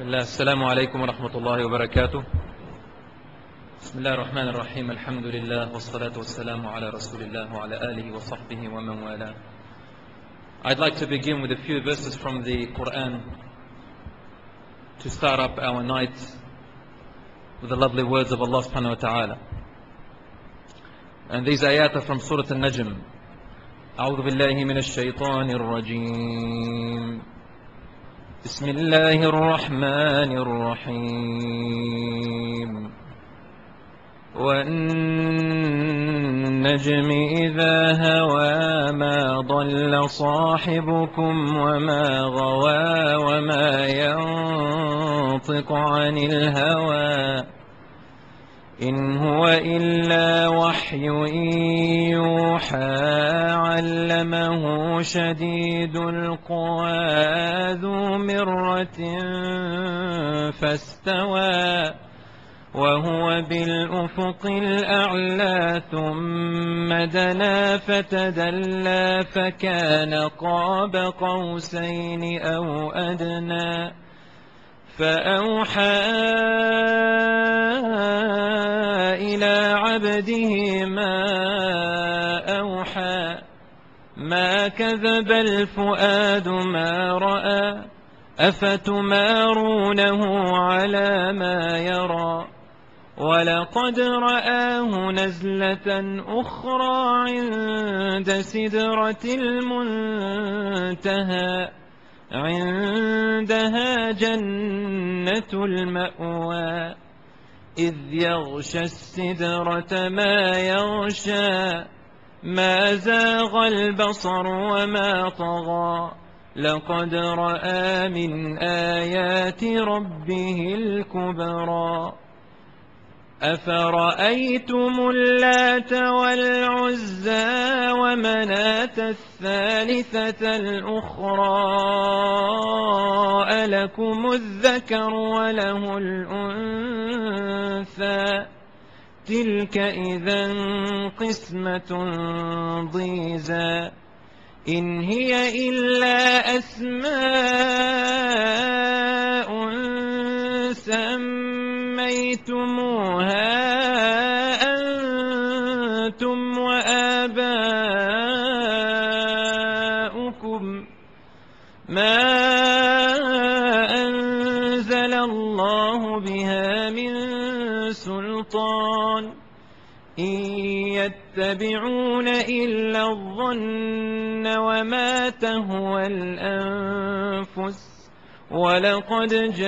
الله. السلام عليكم ورحمة الله وبركاته. بسم الله الرحمن الرحيم. الحمد لله والصلاة والسلام على رسول الله وعلى آله وصحبه ومن والاه. I'd like to begin with a few verses from the Quran to start up our night with the lovely words of Allah subhanahu wa ta'ala. And these ayat are from Surah Al-Najm. أعوذ بالله من الشيطان الرجيم. بسم الله الرحمن الرحيم. والنجم إذا هوى ما ضل صاحبكم وما غوى وما ينطق عن الهوى إن هو إلا وحي يوحى علمه شديد القوى ذو مرة فاستوى وهو بالأفق الأعلى ثم دنا فتدلى فكان قاب قوسين أو أدنى فأوحى إلى عبده ما أوحى ما كذب الفؤاد ما رأى أفتمارونه على ما يرى ولقد رآه نزلة أخرى عند سدرة المنتهى عندها جنة المأوى إذ يغشى السدرة ما يغشى ما زاغ البصر وما طغى لقد رأى من آيات ربه الكبرى أفرأيتم اللات والعزى ومناة الثالثة الأخرى ألكم الذكر وله الأنثى تلك إذا قسمة ضيزى إن هي إلا أسماء سميتموها أنتم وآباؤكم ما أنزل الله بها من سلطان إن يتبعون إلا الظن وما تهوى الأنفس ولقد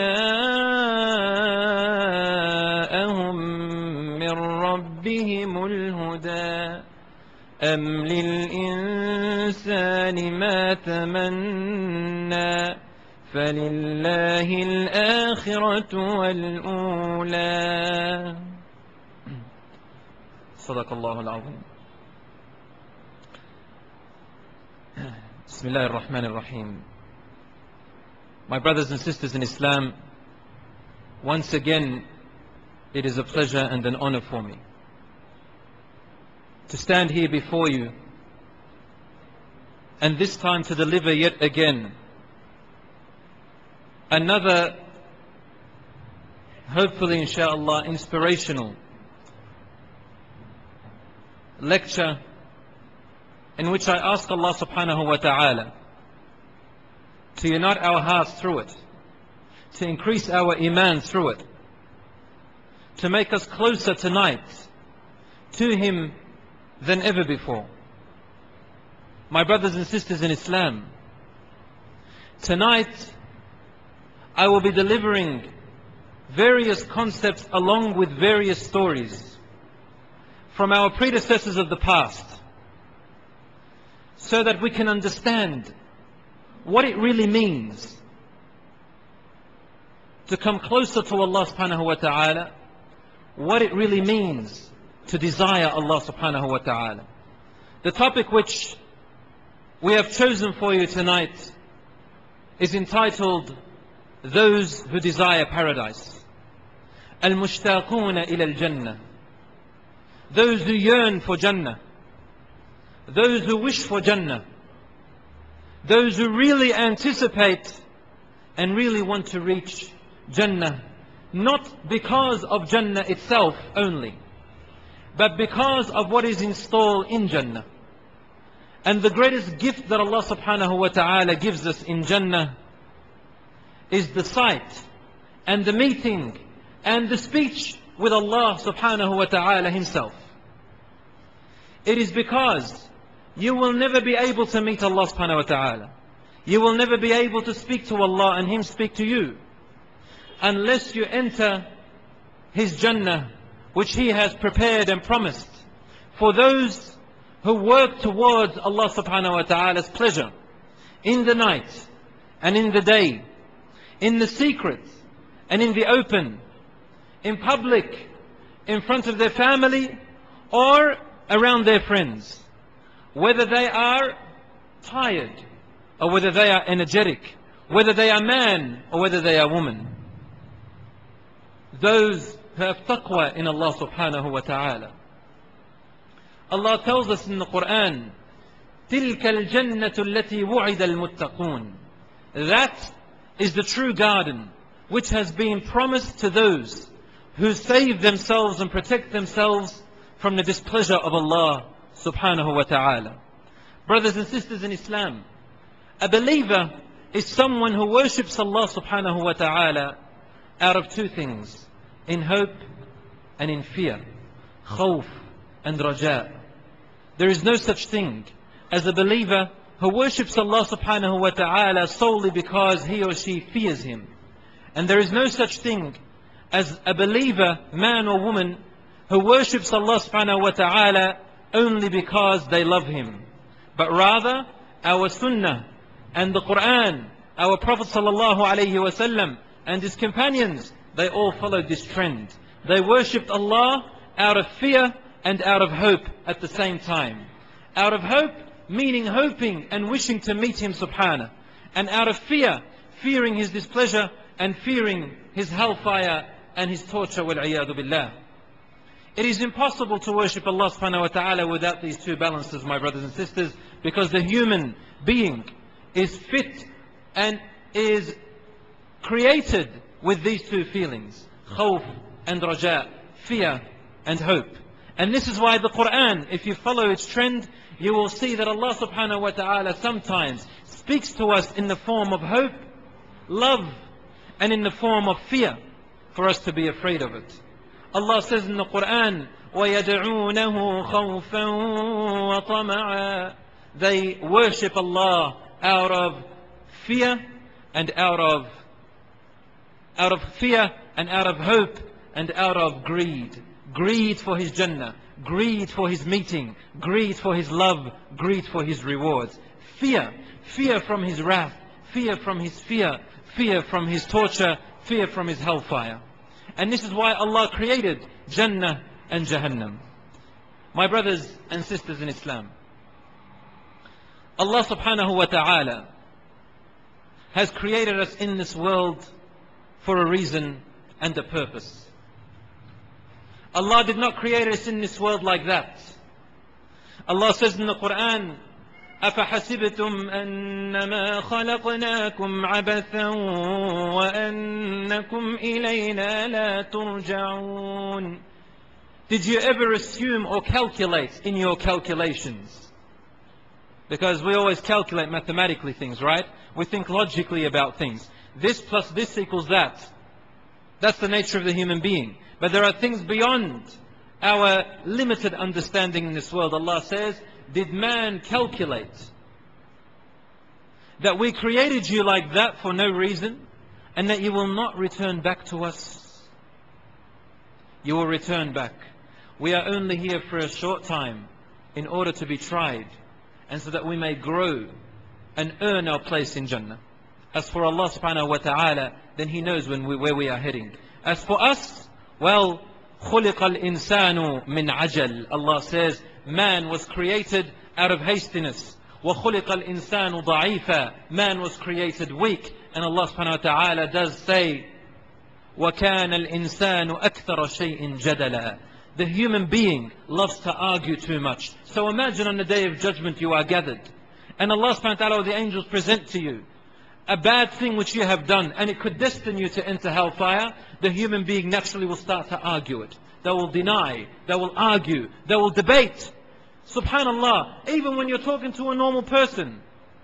جاءهم من ربهم الهدى أم للإنسان ما تمنى فلله الآخرة والأولى. صدق الله العظيم. بسم الله الرحمن الرحيم. My brothers and sisters in Islam, once again it is a pleasure and an honor for me to stand here before you and this time to deliver yet again another, hopefully inshallah, inspirational lecture in which I ask Allah subhanahu wa ta'ala to unite our hearts through it, to increase our iman through it, to make us closer tonight to Him than ever before. My brothers and sisters in Islam, tonight I will be delivering various concepts along with various stories from our predecessors of the past so that we can understand what it really means to come closer to Allah subhanahu wa ta'ala, what it really means to desire Allah subhanahu wa ta'ala. The topic which we have chosen for you tonight is entitled Those Who Desire Paradise. Al-Mushtaquna ila al-Jannah. Those who yearn for Jannah. Those who wish for Jannah. Those who really anticipate and really want to reach Jannah, not because of Jannah itself only, but because of what is installed in Jannah. And the greatest gift that Allah subhanahu wa ta'ala gives us in Jannah is the sight and the meeting and the speech with Allah subhanahu wa ta'ala himself. It is because you will never be able to meet Allah subhanahu wa ta'ala. You will never be able to speak to Allah and Him speak to you unless you enter His Jannah, which He has prepared and promised for those who work towards Allah subhanahu wa ta'ala's pleasure in the night and in the day, in the secret and in the open, in public, in front of their family or around their friends, whether they are tired or whether they are energetic, whether they are man or whether they are woman. Those who have taqwa in Allah subhanahu wa ta'ala. Allah tells us in the Quran, تِلْكَ الْجَنَّةُ الَّتِي وُعِدَ الْمُتَّقُونَ. That is the true garden which has been promised to those who save themselves and protect themselves from the displeasure of Allah subhanahu wa ta'ala. Brothers and sisters in Islam, a believer is someone who worships Allah subhanahu wa ta'ala out of two things, in hope and in fear, khawf and raja. There is no such thing as a believer who worships Allah subhanahu wa ta'ala solely because he or she fears Him. And there is no such thing as a believer, man or woman, who worships Allah subhanahu wa ta'ala only because they love Him. But rather, our sunnah and the Quran, our Prophet sallallahu alayhi wa sallam and his companions, they all followed this trend. They worshipped Allah out of fear and out of hope at the same time. Out of hope, meaning hoping and wishing to meet Him subhanahu. And out of fear, fearing His displeasure and fearing His hellfire and His torture, wal-'iyadu billah. It is impossible to worship Allah subhanahu wa ta'ala without these two balances, my brothers and sisters, because the human being is fit and is created with these two feelings, khawf and raja, fear and hope. And this is why the Quran, if you follow its trend, you will see that Allah subhanahu wa ta'ala sometimes speaks to us in the form of hope, love, and in the form of fear, for us to be afraid of it. Allah says in the Quran, وَيَدْعُونَهُ خَوْفًا وَطَمَعًا. They worship Allah out of fear and out of fear and out of hope and out of greed. Greed for His Jannah, greed for His meeting, greed for His love, greed for His rewards. Fear from His wrath, fear from His fear, fear from His torture, fear from His hellfire. And this is why Allah created Jannah and Jahannam. My brothers and sisters in Islam, Allah subhanahu wa ta'ala has created us in this world for a reason and a purpose. Allah did not create us in this world like that. Allah says in the Quran, أَفَحَسِبْتُمْ أَنَّمَا خَلَقْنَاكُمْ عَبَثًا وَأَنَّكُمْ إِلَيْنَا لَا تُرْجَعُونَ. Did you ever assume or calculate in your calculations? Because we always calculate mathematically things, right? We think logically about things. This plus this equals that. That's the nature of the human being. But there are things beyond our limited understanding in this world. Allah says, did man calculate that we created you like that for no reason, and that you will not return back to us? You will return back. We are only here for a short time in order to be tried, and so that we may grow and earn our place in Jannah. As for Allah subhanahu wa ta'ala, then He knows where we are heading. As for us, well, خُلِقَ الْإِنسَانُ مِنْ عَجَلٍ. Allah says, man was created out of hastiness. وَخُلِقَ الْإِنسَانُ ضَعِيفًا. Man was created weak. And Allah subhanahu wa ta'ala does say, وَكَانَ الْإِنسَانُ أَكْثَرَ شَيْءٍ جَدَلًا. The human being loves to argue too much. So imagine on the day of judgment you are gathered, and Allah subhanahu wa ta'ala or the angels present to you a bad thing which you have done, and it could destine you to enter hellfire, the human being naturally will start to argue it. They will deny, they will argue, they will debate. Subhanallah, even when you're talking to a normal person,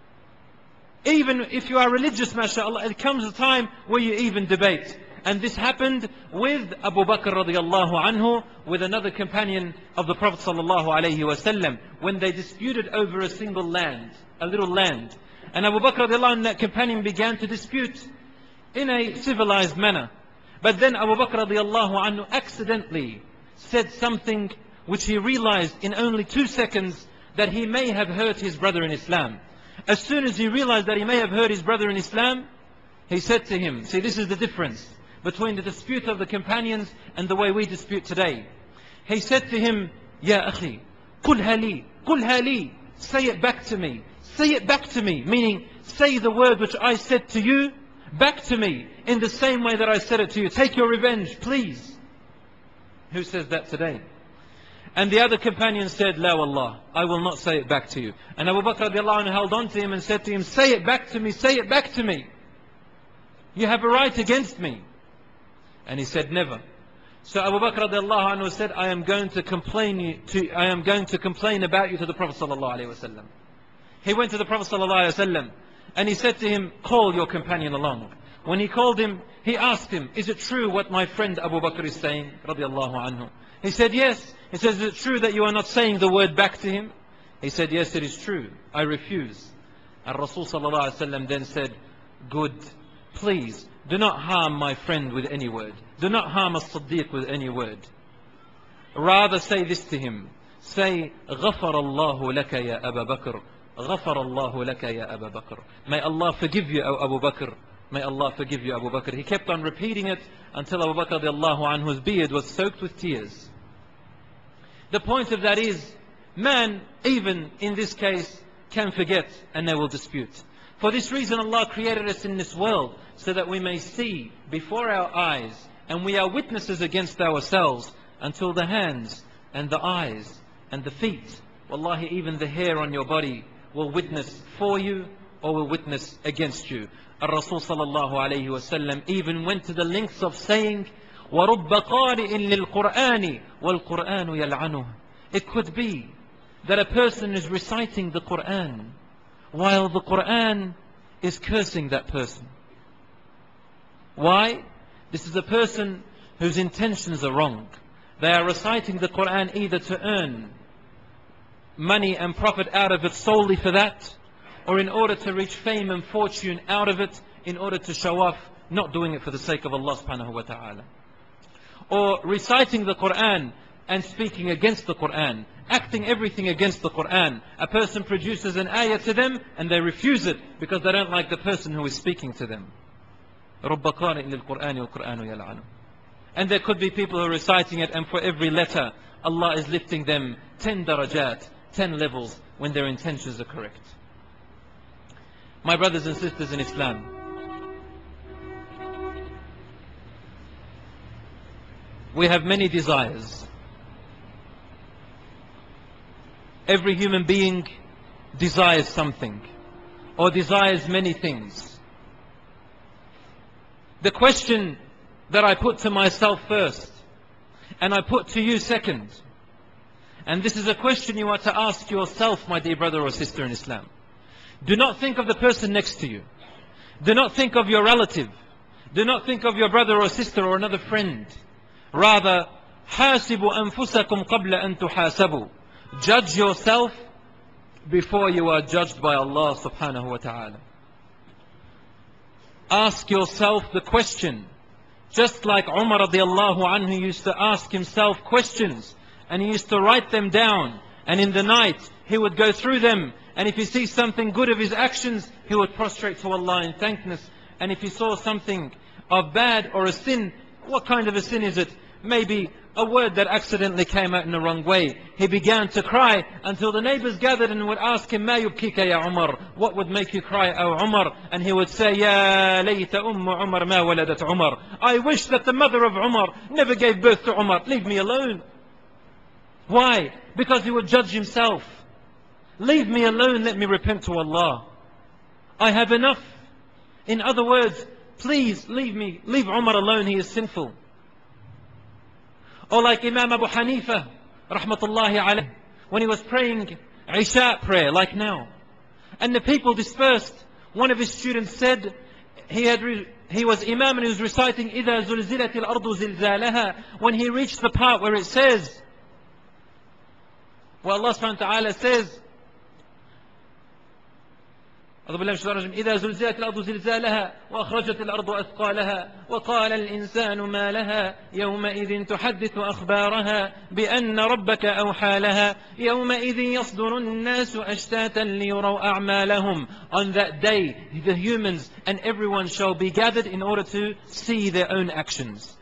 even if you are religious, mashallah, it comes a time where you even debate. And this happened with Abu Bakr radiallahu anhu, with another companion of the Prophet sallallahu alayhi wasallam, when they disputed over a single land, a little land. And Abu Bakr radiallahu anhu and that companion began to dispute in a civilized manner. But then Abu Bakr radiallahu anhu accidentally said something which he realized in only 2 seconds that he may have hurt his brother in Islam. As soon as he realized that he may have hurt his brother in Islam, he said to him, see, this is the difference between the dispute of the companions and the way we dispute today. He said to him, Ya akhi, qulha li, qulha li, say it back to me, say it back to me, meaning say the word which I said to you back to me in the same way that I said it to you. Take your revenge, please. Who says that today? And the other companion said, La wallah, I will not say it back to you. And Abu Bakr radiallahu anhu held on to him and said to him, say it back to me, say it back to me. You have a right against me. And he said, never. So Abu Bakr radiallahu anhu said, I am going to complain about you to the Prophet sallallahu alaihi wasallam. He went to the Prophet sallallahu alaihi wasallam and he said to him, call your companion along. When he called him, he asked him, is it true what my friend Abu Bakr is saying radiallahu anhu? He said, yes. He says, is it true that you are not saying the word back to him? He said, yes, it is true. I refuse. And Rasul sallallahu alaihi wasallam then said, good, please do not harm my friend with any word. Do not harm as-Siddiq with any word. Rather say this to him. Say, غَفَرَ اللَّهُ لَكَ يَا أَبَا بَكْرٍ غَفَرَ اللَّهُ لَكَ يَا أَبَا بَكْرٍ. May Allah forgive you, O Abu Bakr. May Allah forgive you, Abu Bakr. He kept on repeating it until Abu Bakr radiallahu anhu's beard was soaked with tears. The point of that is, man, even in this case, can forget and they will dispute. For this reason Allah created us in this world, so that we may see before our eyes, and we are witnesses against ourselves, until the hands and the eyes and the feet, wallahi, even the hair on your body will witness for you or will witness against you. Ar-Rasul sallallahu alayhi wasallam even went to the lengths of saying, وَرُبَّ قَارِئٍ لِلْقُرْآنِ وَالْقُرْآنُ يَلْعَنُهُ. It could be that a person is reciting the Qur'an while the Qur'an is cursing that person. Why? This is a person whose intentions are wrong. They are reciting the Qur'an either to earn money and profit out of it solely for that, or in order to reach fame and fortune out of it, in order to show off, not doing it for the sake of Allah subhanahu wa ta'ala. Or reciting the Qur'an and speaking against the Qur'an, acting everything against the Qur'an. A person produces an ayah to them and they refuse it because they don't like the person who is speaking to them. رُبَّ قَارِئٍ لِلْقُرْآنِ وَالْقُرْآنُ يَلْعَنُهُ. And there could be people who are reciting it, and for every letter Allah is lifting them 10 darajat, 10 levels, when their intentions are correct. My brothers and sisters in Islam, we have many desires. Every human being desires something, or desires many things. The question that I put to myself first, and I put to you second, and this is a question you are to ask yourself, my dear brother or sister in Islam. Do not think of the person next to you. Do not think of your relative. Do not think of your brother or sister or another friend. Rather, حاسبوا أنفسكم قبل أن تحاسبوا. Judge yourself before you are judged by Allah subhanahu wa ta'ala. Ask yourself the question, just like Umar radiallahu anhu used to ask himself questions, and he used to write them down, and in the night he would go through them, and if he sees something good of his actions, he would prostrate to Allah in thankfulness, and if he saw something of bad or a sin, what kind of a sin is it? Maybe a word that accidentally came out in the wrong way. He began to cry until the neighbors gathered and would ask him, مَا يُبْكِيكَ يَا عُمَرْ? What would make you cry, O Umar? And he would say, يَا لَيْتَ أُمُّ عُمَرْ مَا وَلَدَتْ عُمَرْ. I wish that the mother of Umar never gave birth to Umar. Leave me alone. Why? Because he would judge himself. Leave me alone, let me repent to Allah. I have enough. In other words, please leave Umar alone, he is sinful. Or like Imam Abu Hanifa, rahmatullahi alayh, when he was praying Isha prayer, like now. And the people dispersed. One of his students said, he was Imam and he was reciting إِذَا زُلْزِلَتِ الْأَرْضُ زِلْزَالَهَا. When he reached the part where it says, where Allah subhanahu wa ta'ala says, إذا زلزلت الأرض زلزالها وأخرجت الأرض أثقالها وقال الإنسان ما لها يومئذ تحدث أخبارها بأن ربك أوحى لها يومئذ يصدر الناس أشتاتا ليروا أعمالهم. On that day the humans and everyone shall be gathered in order to see their own actions.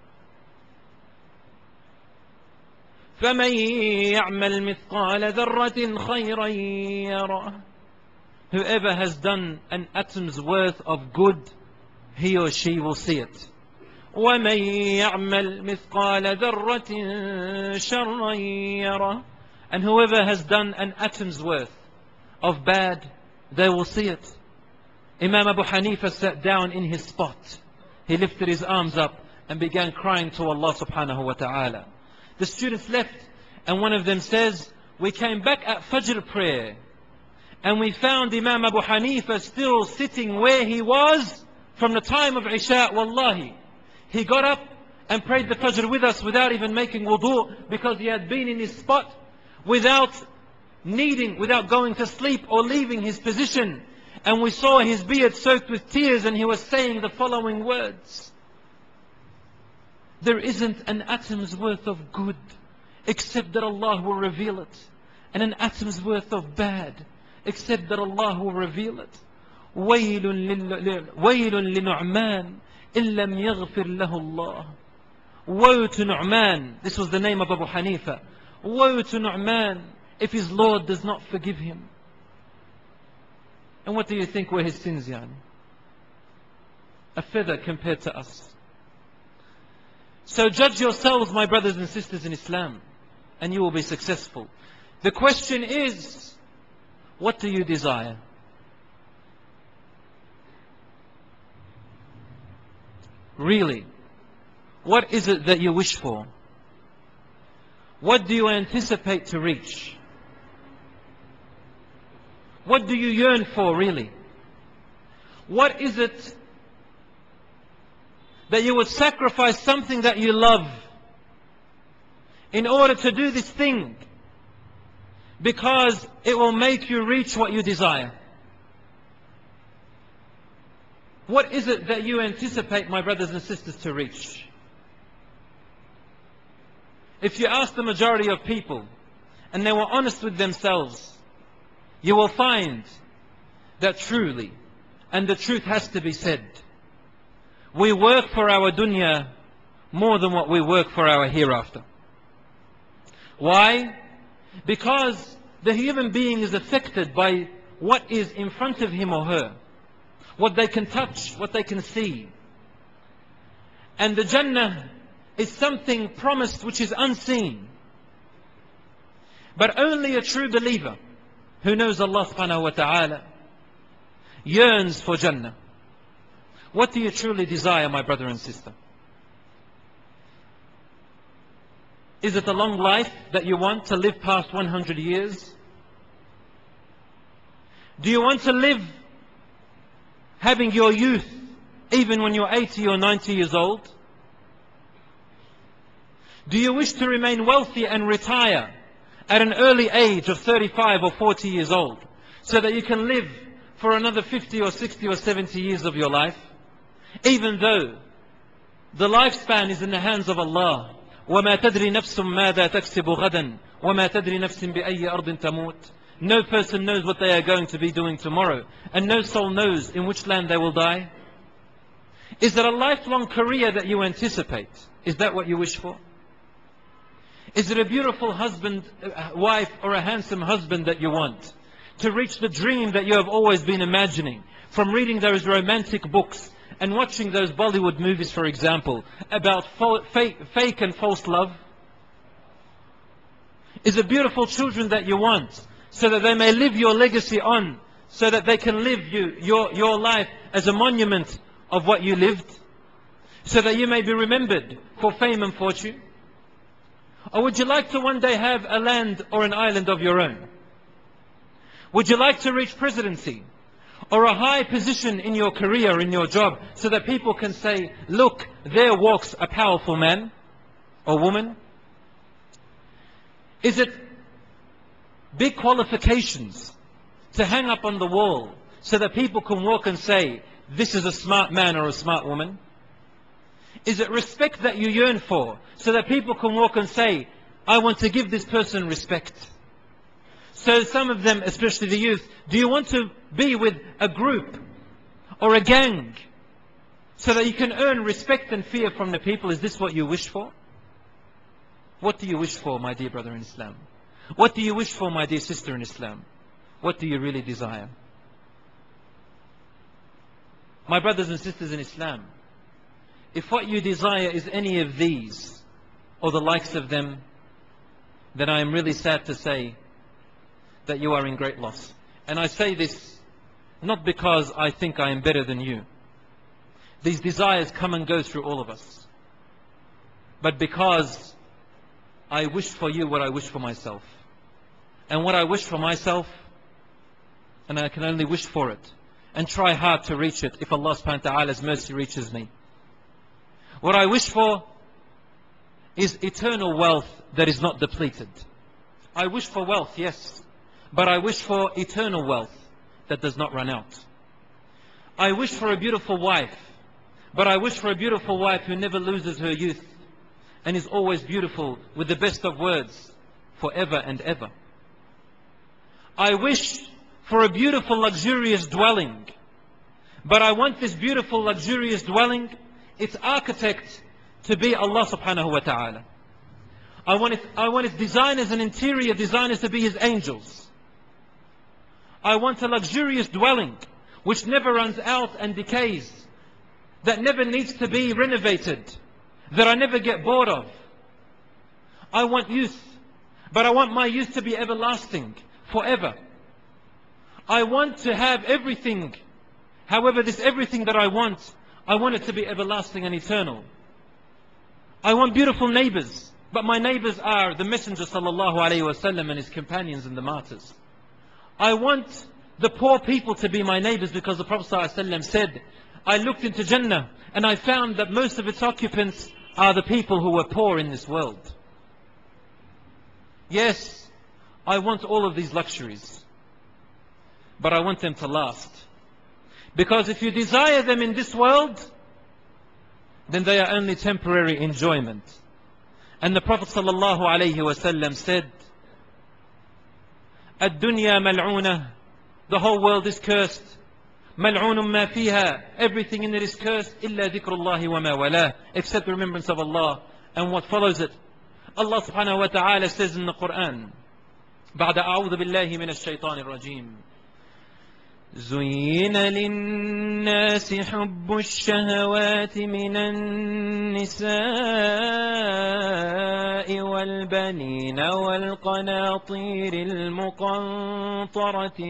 فمن يعمل مثقال ذرة خيرا يره. Whoever has done an atom's worth of good, he or she will see it. وَمَن يَعْمَلْ مِثْقَالَ ذَرَّةٍ شَرًّا يَرَهُ. And whoever has done an atom's worth of bad, they will see it. Imam Abu Hanifa sat down in his spot. He lifted his arms up and began crying to Allah subhanahu wa ta'ala. The students left, and one of them says, we came back at Fajr prayer, and we found Imam Abu Hanifa still sitting where he was from the time of Isha. Wallahi, he got up and prayed the Fajr with us without even making wudu, because he had been in his spot without going to sleep or leaving his position. And we saw his beard soaked with tears, and he was saying the following words: there isn't an atom's worth of good except that Allah will reveal it, and an atom's worth of bad except that Allah will reveal it. وَيْلٌ لِنُعْمَانٍ إِن لَّمْ يَغْفِرْ لَهُ اللَّهُ. Woe to Nu'man. This was the name of Abu Hanifa. Woe to Nu'man if his Lord does not forgive him. And what do you think were his sins, yani? A feather compared to us. So judge yourselves, my brothers and sisters in Islam, and you will be successful. The question is, what do you desire? Really, what is it that you wish for? What do you anticipate to reach? What do you yearn for, really? What is it that you would sacrifice something that you love in order to do this thing, because it will make you reach what you desire? What is it that you anticipate, my brothers and sisters, to reach? If you ask the majority of people, and they were honest with themselves, you will find that truly, and the truth has to be said, we work for our dunya more than what we work for our hereafter. Why? Because the human being is affected by what is in front of him or her, what they can touch, what they can see. And the Jannah is something promised which is unseen. But only a true believer who knows Allah subhanahu wa ta'ala yearns for Jannah. What do you truly desire, my brother and sister? Is it a long life that you want, to live past 100 years? Do you want to live having your youth even when you're 80 or 90 years old? Do you wish to remain wealthy and retire at an early age of 35 or 40 years old, so that you can live for another 50 or 60 or 70 years of your life? Even though the lifespan is in the hands of Allah. وَمَا تَدْرِي نَفْسٌ مَاذَا تَكْسِبُ غَدًا وَمَا تَدْرِي نَفْسٍ بِأَيِّ أَرْضٍ تَمُوتُ. No person knows what they are going to be doing tomorrow, and no soul knows in which land they will die. Is there a lifelong career that you anticipate? Is that what you wish for? Is it a beautiful husband, wife, or a handsome husband that you want? To reach the dream that you have always been imagining from reading those romantic books and watching those Bollywood movies, for example, about fake and false love? Is it beautiful children that you want, so that they may live your legacy on, so that they can live your life as a monument of what you lived, so that you may be remembered for fame and fortune? Or would you like to one day have a land or an island of your own? Would you like to reach presidency or a high position in your career, in your job, so that people can say, look, there walks a powerful man or woman? Is it big qualifications to hang up on the wall so that people can walk and say, this is a smart man or a smart woman? Is it respect that you yearn for so that people can walk and say, I want to give this person respect? So some of them, especially the youth, do you want to be with a group or a gang so that you can earn respect and fear from the people? Is this what you wish for? What do you wish for, my dear brother in Islam? What do you wish for, my dear sister in Islam? What do you really desire? My brothers and sisters in Islam, if what you desire is any of these or the likes of them, then I am really sad to say that you are in great loss. And I say this not because I think I am better than you. These desires come and go through all of us. But because I wish for you what I wish for myself. And what I wish for myself, and I can only wish for it, and try hard to reach it if Allah subhanahu wa ta'ala's mercy reaches me. What I wish for is eternal wealth that is not depleted. I wish for wealth, yes, but I wish for eternal wealth that does not run out. I wish for a beautiful wife, but I wish for a beautiful wife who never loses her youth and is always beautiful with the best of words forever and ever. I wish for a beautiful luxurious dwelling, but I want this beautiful luxurious dwelling, its architect to be Allah subhanahu wa ta'ala. I want its designers and interior designers to be His angels. I want a luxurious dwelling which never runs out and decays, that never needs to be renovated, that I never get bored of. I want youth, but I want my youth to be everlasting, forever. I want to have everything. However, this everything that I want it to be everlasting and eternal. I want beautiful neighbors, but my neighbors are the Messenger sallallahu alaihi wasallam and his companions and the martyrs. I want the poor people to be my neighbors, because the Prophet sallallahu alaihi wasallam said, I looked into Jannah and I found that most of its occupants are the people who were poor in this world. Yes, I want all of these luxuries, but I want them to last. Because if you desire them in this world, then they are only temporary enjoyment. And the Prophet sallallahu alaihi wasallam said, "Ad-dunya mal'una," the whole world is cursed. "Mal'unun ma fiha," everything in it is cursed. "Illa dhikrullahi wa ma walah," except the remembrance of Allah and what follows it. Allah subhanahu wa ta'ala says in the Quran, بعد أعوذ بالله من الشيطان الرجيم: زين للناس حب الشهوات من النساء والبنين والقناطير المقنطرة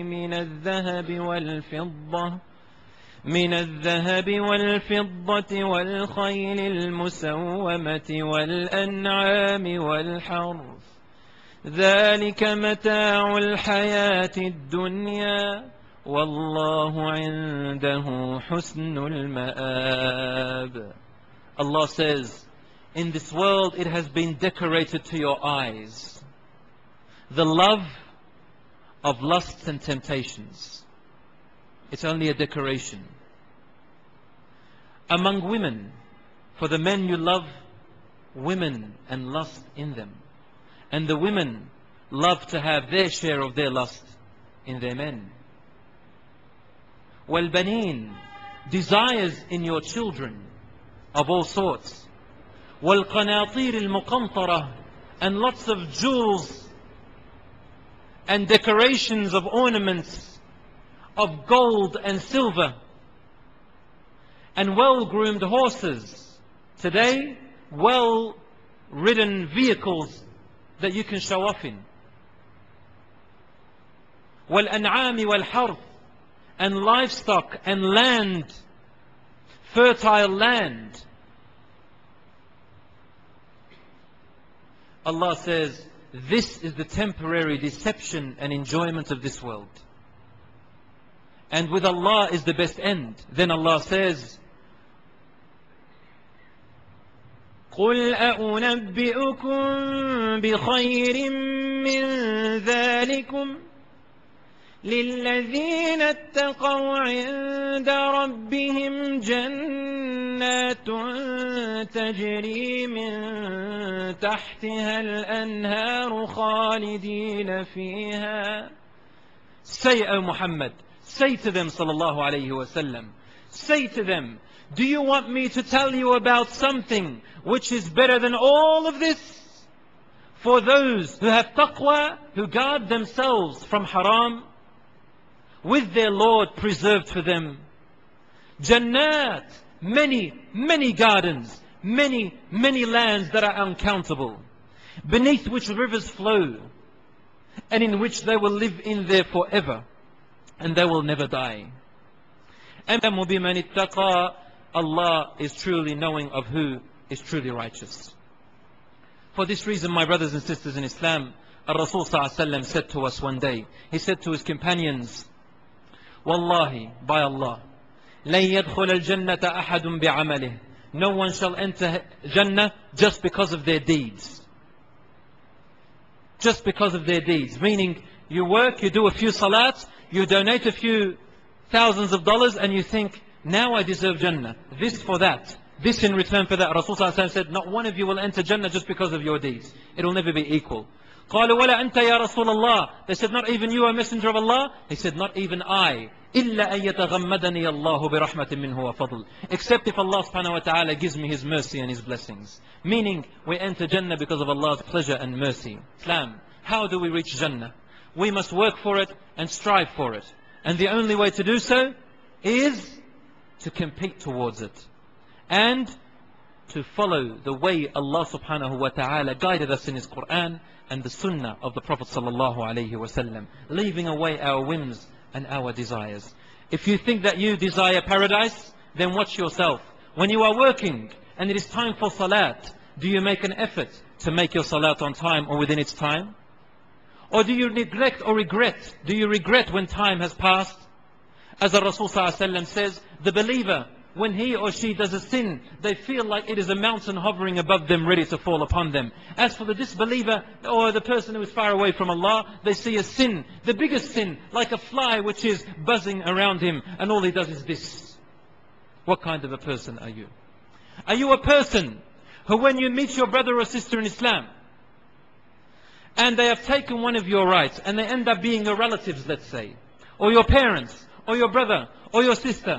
من الذهب والفضة والخيل المسومة والأنعام والحرث، ذلك متاع الحياة الدنيا والله عنده حسن المآب. Allah says, in this world it has been decorated to your eyes, the love of lusts and temptations. It's only a decoration. Among women, for the men you love women and lust in them, and the women love to have their share of their lust in their men. وَالْبَنِينَ, desires in your children of all sorts. وَالْقَنَاطِيرِ الْمُقَنْطَرَةِ, and lots of jewels and decorations of ornaments of gold and silver, and well-groomed horses. Today, well-ridden vehicles that you can show off in. وَالْأَنْعَامِ وَالْحَرْثِ, and livestock and land, fertile land. Allah says, this is the temporary deception and enjoyment of this world. And with Allah is the best end. Then Allah says, قُلْ أَأُنَبِّئُكُمْ بِخَيْرٍ مِّن ذَلِكُمْ لِلَّذِينَ اتَّقَوْا عِندَ رَبِّهِمْ جَنَّاتٌ تَجْرِي مِن تَحْتِهَا الْأَنْهَارُ خَالِدِينَ فِيهَا. Say, O Muhammad, say to them, sallallahu alayhi wasallam, say to them, do you want me to tell you about something which is better than all of this? For those who have taqwa, who guard themselves from haram, with their Lord preserved for them. Jannat, many, many gardens, many, many lands that are uncountable, beneath which rivers flow, and in which they will live in there forever, and they will never die. And Allah is truly knowing of who is truly righteous. For this reason, my brothers and sisters in Islam, Rasul sallallahu alaihi wasallam said to us one day, he said to his companions, Wallahi, by Allah, لَن يَدْخُلَ الْجَنَّةَ أَحَدٌ بِعَمَلِهِ. No one shall enter Jannah just because of their deeds. Just because of their deeds. Meaning, you work, you do a few salats, you donate a few thousands of dollars, and you think, now I deserve Jannah. This for that. This in return for that. Rasul sallallahu alaihi wasallam said, not one of you will enter Jannah just because of your deeds. It will never be equal. قالوا ولا أنت يا رسول الله. They said, not even you, a messenger of Allah? He said, not even I. إلا أن يتغمدني الله برحمة منه وفضل. Except if Allah subhanahu wa ta'ala gives me His mercy and His blessings. Meaning, we enter Jannah because of Allah's pleasure and mercy. Islam. How do we reach Jannah? We must work for it and strive for it. And the only way to do so is to compete towards it. And to follow the way Allah subhanahu wa ta'ala guided us in His Quran and the Sunnah of the Prophet sallallahu alayhi wasallam, leaving away our whims and our desires. If you think that you desire paradise, then watch yourself. When you are working and it is time for salat, do you make an effort to make your salat on time or within its time? Or do you neglect or regret? Do you regret when time has passed? As the Rasul sallallahu alayhi wasallam says, the believer, when he or she does a sin, they feel like it is a mountain hovering above them, ready to fall upon them. As for the disbeliever or the person who is far away from Allah, they see a sin, the biggest sin, like a fly which is buzzing around him, and all he does is this. What kind of a person are you? Are you a person who, when you meet your brother or sister in Islam, and they have taken one of your rights, and they end up being your relatives, let's say, or your parents, or your brother, or your sister,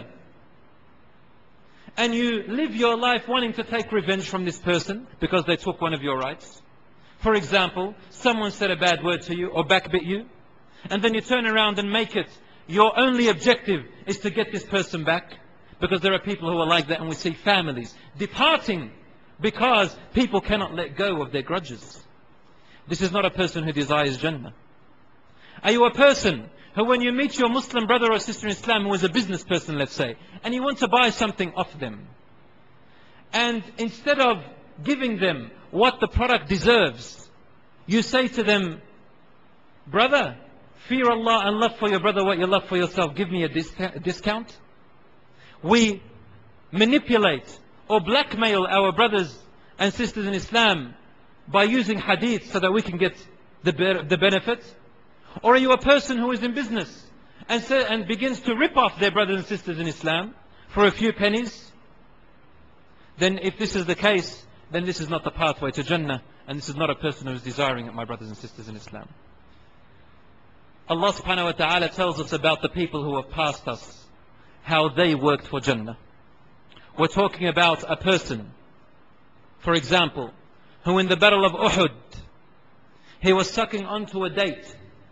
and you live your life wanting to take revenge from this person because they took one of your rights? For example, someone said a bad word to you or backbit you, and then you turn around and make it your only objective is to get this person back. Because there are people who are like that, and we see families departing because people cannot let go of their grudges. This is not a person who desires Jannah. Are you a person who, when you meet your Muslim brother or sister in Islam who is a business person, let's say, and you want to buy something off them, and instead of giving them what the product deserves, you say to them, brother, fear Allah and love for your brother what you love for yourself, give me a discount? We manipulate or blackmail our brothers and sisters in Islam by using hadith so that we can get the benefit. Or are you a person who is in business and begins to rip off their brothers and sisters in Islam for a few pennies? Then if this is the case, then this is not the pathway to Jannah, and this is not a person who is desiring it, my brothers and sisters in Islam. Allah subhanahu wa ta'ala tells us about the people who have passed us, how they worked for Jannah. We're talking about a person, for example, who in the battle of Uhud, he was sucking onto a date.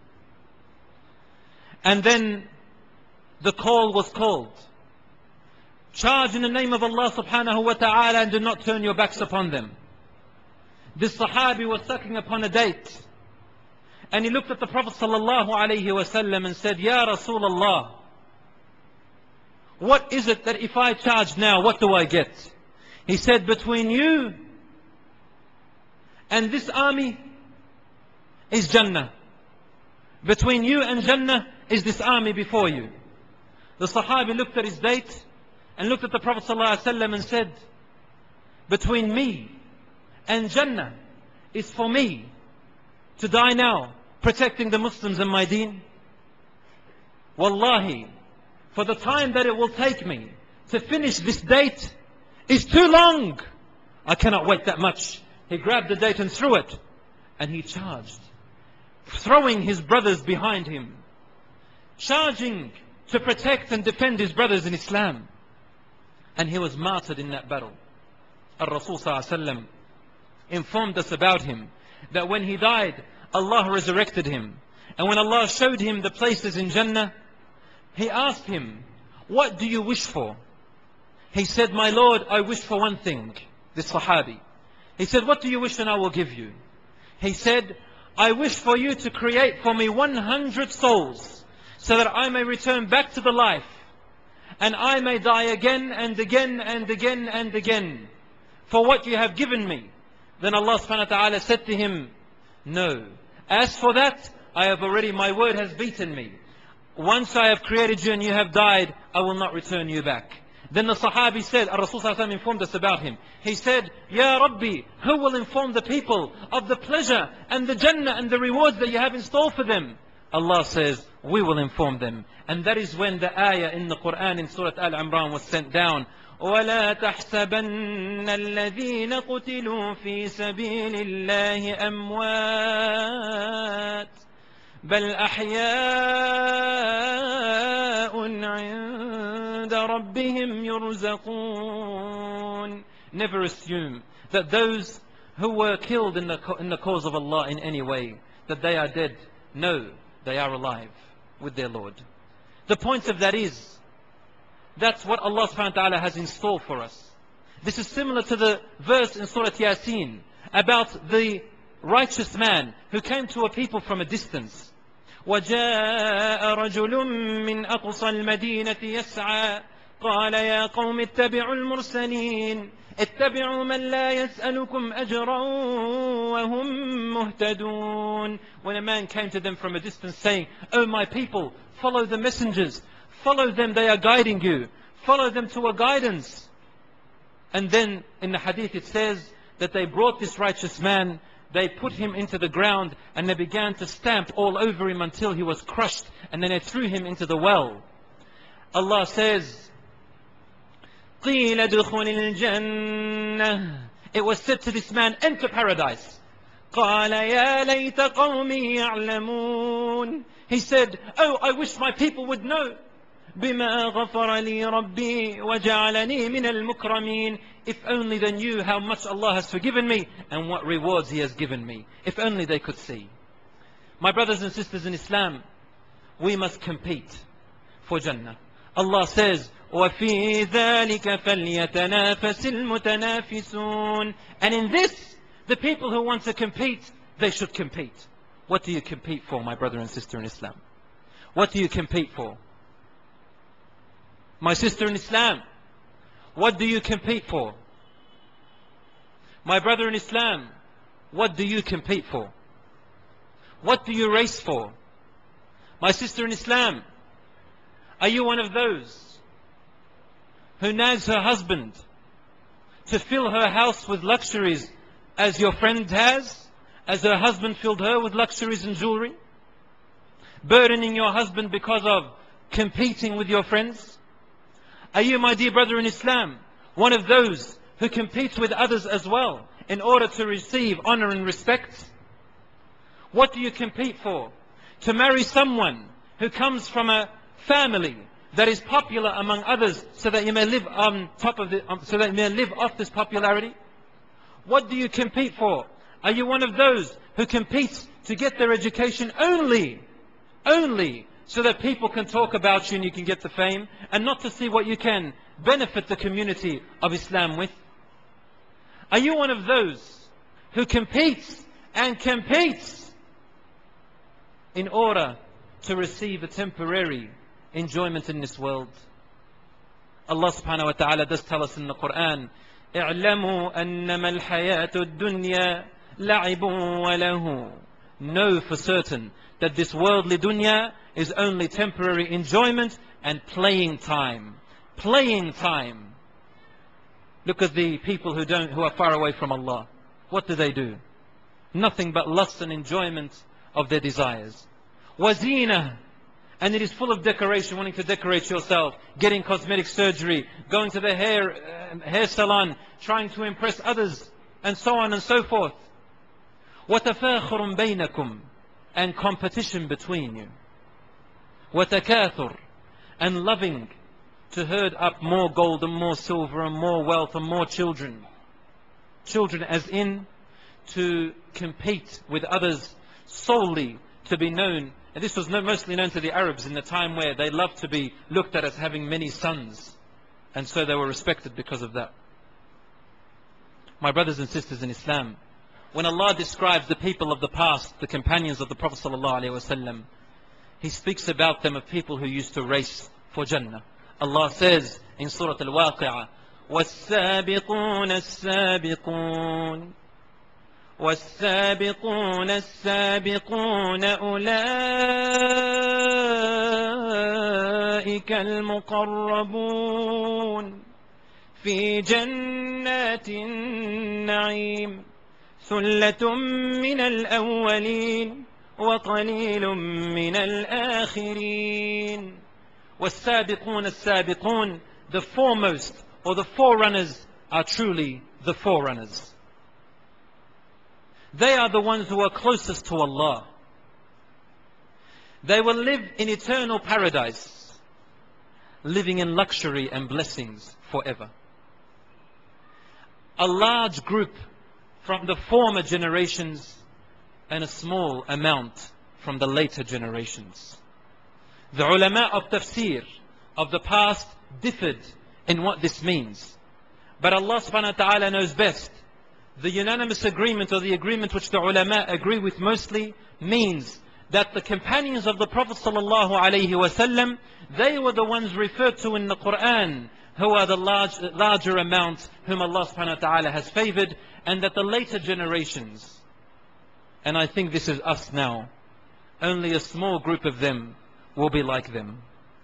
And then the call was called. Charge in the name of Allah subhanahu wa ta'ala and do not turn your backs upon them. This Sahabi was sucking upon a date. And he looked at the Prophet sallallahu alayhi wa sallam and said, Ya Rasulullah, what is it that if I charge now, what do I get? He said, between you and this army is Jannah. Between you and Jannah is this army before you. The Sahabi looked at his date and looked at the Prophet ﷺ and said, between me and Jannah is for me to die now, protecting the Muslims and my deen. Wallahi, for the time that it will take me to finish this date is too long. I cannot wait that much. He grabbed the date and threw it, and he charged, throwing his brothers behind him, charging to protect and defend his brothers in Islam. And he was martyred in that battle. Al-Rasul ﷺ informed us about him, that when he died, Allah resurrected him. And when Allah showed him the places in Jannah, He asked him, what do you wish for? He said, my Lord, I wish for one thing. This Sahabi. He said, what do you wish and I will give you? He said, I wish for you to create for me 100 souls, so that I may return back to the life, and I may die again and again and again and again for what you have given me. Then Allah subhanahu wa ta'ala said to him, no, as for that, I have already, my word has beaten me. Once I have created you and you have died, I will not return you back. Then the Sahabi said, Rasul ﷺ informed us about him. He said, Ya Rabbi, who will inform the people of the pleasure and the Jannah and the rewards that you have in store for them? Allah says, we will inform them. And that is when the ayah in the Quran in Surah Al-Imran was sent down. وَلَا تَحْسَبَنَّ الَّذِينَ قُتِلُوا فِي سَبِيلِ اللَّهِ أَمْوَاتٍ بَلْ أَحْيَاءٌ عِنْدَ رَبِّهِمْ يُرْزَقُونَ. Never assume that those who were killed in the cause of Allah in any way, that they are dead. No, they are alive with their Lord. The point of that is, that's what Allah subhanahu wa ta'ala has in store for us. This is similar to the verse in Surah Yasin about the righteous man who came to a people from a distance. وَجَاءَ رَجُلٌ مِّنْ أَقْصَى الْمَدِينَةِ يَسْعَى قَالَ يَا قَوْمِ اتَّبِعُوا الْمُرْسَلِينَ اتَّبِعُوا مَنْ لَا يَسْأَلُكُمْ أَجْرًا وَهُمْ مُهْتَدُونَ. When a man came to them from a distance saying, oh my people, follow the messengers, follow them, they are guiding you, follow them to a guidance. And then in the hadith it says that they brought this righteous man, they put him into the ground and they began to stamp all over him until he was crushed, and then they threw him into the well. Allah says, قِيلَ ادْخُلِ الْجَنَّةِ. It was said to this man, enter paradise. قَالَ يَا لَيْتَ قَوْمِي يَعْلَمُونَ. He said, oh, I wish my people would know. بِمَا غَفَرَ لِي رَبِّي وَجَعَلَنِي مِنَ الْمُكْرَمِينَ. If only they knew how much Allah has forgiven me and what rewards He has given me. If only they could see. My brothers and sisters in Islam, we must compete for Jannah. Allah says, وَفِي ذَلِكَ فَلْيَتَنَافَسِ الْمُتَنَافِسُونَ. And in this, the people who want to compete, they should compete. What do you compete for, my brother and sister in Islam? What do you compete for? My sister in Islam, what do you compete for? My brother in Islam, what do you compete for? What do you race for? My sister in Islam, are you one of those who nags her husband to fill her house with luxuries as your friend has, as her husband filled her with luxuries and jewelry? Burdening your husband because of competing with your friends? Are you, my dear brother in Islam, one of those who competes with others as well in order to receive honor and respect? What do you compete for? To marry someone who comes from a family that is popular among others, so that you may live on top of so that you may live off this popularity? What do you compete for? Are you one of those who competes to get their education only so that people can talk about you and you can get the fame, and not to see what you can benefit the community of Islam with? Are you one of those who competes in order to receive a temporary enjoyment in this world? Allah subhanahu wa ta'ala does tell us in the Quran, اعلموا أنما الحياة الدنيا لعب وله. Know for certain that this worldly dunya is only temporary enjoyment and playing time. Playing time. Look at the people who are far away from Allah. What do? Nothing but lust and enjoyment of their desires. Wazina. And it is full of decoration, wanting to decorate yourself, getting cosmetic surgery, going to the hair salon, trying to impress others, and so on and so forth. وَتَفَاخُرٌ بَيْنَكُمْ. And competition between you. وَتَكَاثُرٌ. And loving to herd up more gold and more silver and more wealth and more children. Children as in to compete with others solely to be known. And this was mostly known to the Arabs in the time where they loved to be looked at as having many sons. And so they were respected because of that. My brothers and sisters in Islam, when Allah describes the people of the past, the companions of the Prophet ﷺ, He speaks about them of people who used to race for Jannah. Allah says in Surah Al-Waqi'ah, وَالسَّابِقُونَ السَّابِقُونَ وَالسَّابِقُونَ السَّابِقُونَ أُولَئِكَ الْمُقَرَّبُونَ فِي جَنَّاتِ النَّعِيمِ ثُلَّةٌ مِّنَ الْأَوَّلِينَ وَقَلِيلٌ مِّنَ الْآخِرِينَ. وَالسَّابِقُونَ السَّابِقُونَ. The foremost or the forerunners are truly the forerunners. They are the ones who are closest to Allah. They will live in eternal paradise, living in luxury and blessings forever. A large group from the former generations and a small amount from the later generations. The ulama of tafsir of the past differed in what this means. But Allah subhanahu wa ta'ala knows best. The unanimous agreement, or the agreement which the ulama agree with mostly, means that the companions of the Prophet sallallahu alaihi wasallam, they were the ones referred to in the Quran, who are the larger amount whom Allah subhanahu wa ta'ala has favored, and that the later generations, and I think this is us now, only a small group of them will be like them.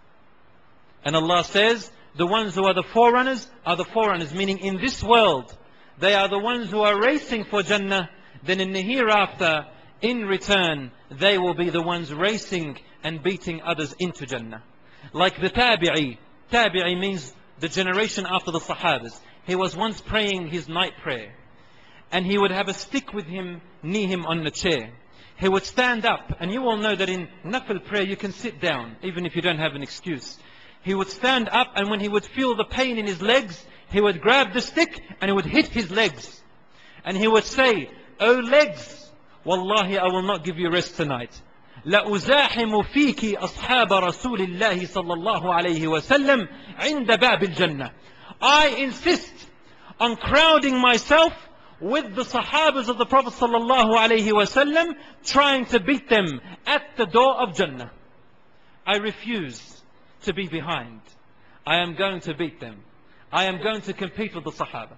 And Allah says, the ones who are the forerunners, meaning in this world, they are the ones who are racing for Jannah. Then in the hereafter, in return, they will be the ones racing and beating others into Jannah. Like the Tabi'i. Tabi'i means the generation after the Sahabas. He was once praying his night prayer, and he would have a stick with him, near him on the chair. He would stand up, and you all know that in Nafil prayer you can sit down, even if you don't have an excuse. He would stand up, and when he would feel the pain in his legs, he would grab the stick and he would hit his legs. And he would say, "O legs, wallahi, I will not give you rest tonight. لَأُزَاحِمُ فِيكِ أَصْحَابَ رَسُولِ اللَّهِ صَلَّى اللَّهُ عَلَيْهِ وَسَلَّمْ عِنْدَ بَابِ الْجَنَّةِ." I insist on crowding myself with the Sahabas of the Prophet sallallahu alaihi wasallam, trying to beat them at the door of Jannah. I refuse to be behind. I am going to beat them. I am going to compete with the Sahaba.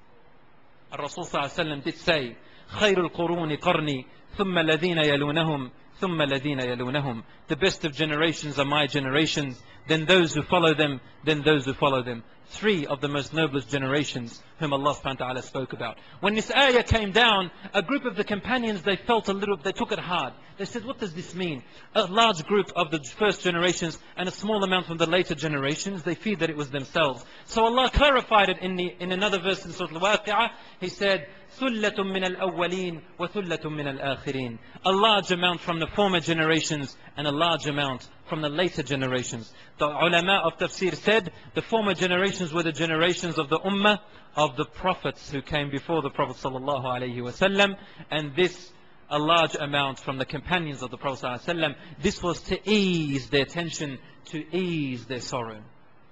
Rasul sallallahu alaihi wasallam did say, خَيْرُ الْقُرُونِ قَرْنِي ثُمَّ الَّذِينَ يَلُونَهُمْ ثُمَّ الَّذِينَ يَلُونَهُمْ. The best of generations are my generations, then those who follow them, then those who follow them. Three of the most noblest generations whom Allah subhanahu wa ta'ala spoke about. When this ayah came down, a group of the companions, they took it hard. They said, what does this mean? A large group of the first generations and a small amount from the later generations, they feared that it was themselves. So Allah clarified it in another verse in Surah Al-Waqi'ah. He said, ثُلَّةٌ مِّنَ الْأَوَّلِينَ وَثُلَّةٌ مِّنَ الْآخِرِينَ. A large amount from the former generations and a large amount from the later generations. The ulama of tafsir said the former generations were the generations of the ummah of the prophets who came before the Prophet sallallahu alaihi wasallam, and this a large amount from the companions of the Prophet sallallahu alaihi wasallam. This was to ease their tension, to ease their sorrow.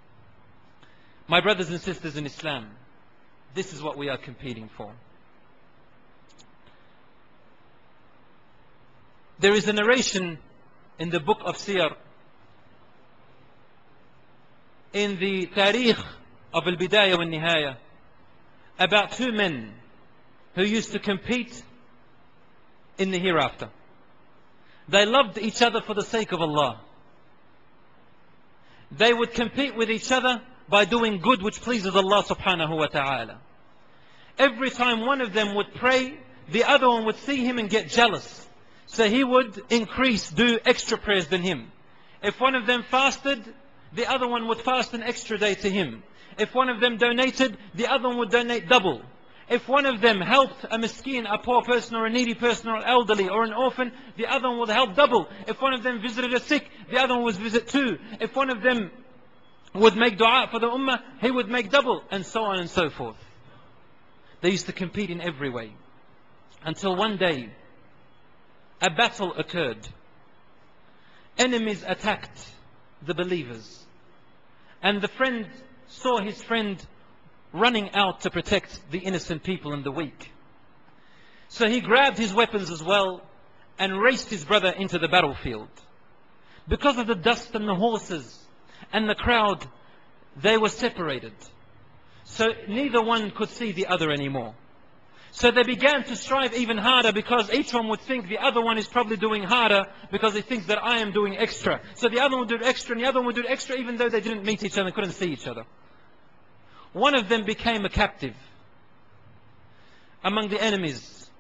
My brothers and sisters in Islam, this is what we are competing for. There is a narration in the book of Siyar in the Tarikh of Al-Bidayah wa Nihaya about two men who used to compete in the hereafter. They loved each other for the sake of Allah. They would compete with each other by doing good which pleases Allah subhanahu wa ta'ala. Every time one of them would pray, the other one would see him and get jealous. So he would increase, do extra prayers than him. If one of them fasted, the other one would fast an extra day to him. If one of them donated, the other one would donate double. If one of them helped a miskeen, a poor person or a needy person or an elderly or an orphan, the other one would help double. If one of them visited a sick, the other one would visit two. If one of them would make dua for the ummah, he would make double, and so on and so forth. They used to compete in every way. Until one day, a battle occurred. Enemies attacked the believers. And the friend saw his friend running out to protect the innocent people and the weak. So he grabbed his weapons as well and raced his brother into the battlefield. Because of the dust and the horses and the crowd, they were separated. So neither one could see the other anymore. So they began to strive even harder, because each one would think the other one is probably doing harder because he thinks that I am doing extra. So the other one would do extra and the other one would do extra, even though they didn't meet each other and couldn't see each other. One of them became a captive among the enemies.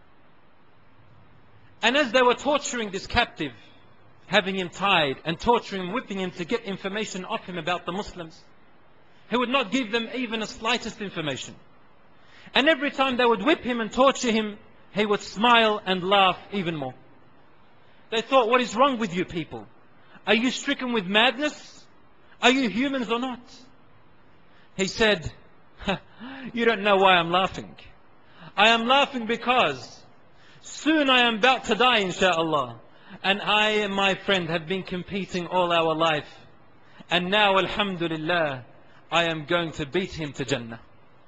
And as they were torturing this captive, having him tied and torturing him, whipping him to get information off him about the Muslims, he would not give them even the slightest information. And every time they would whip him and torture him, he would smile and laugh even more. They thought, what is wrong with you people? Are you stricken with madness? Are you humans or not? He said, you don't know why I'm laughing. I am laughing because soon I am about to die, insha'Allah. And I and my friend have been competing all our life. And now, alhamdulillah, I am going to beat him to Jannah.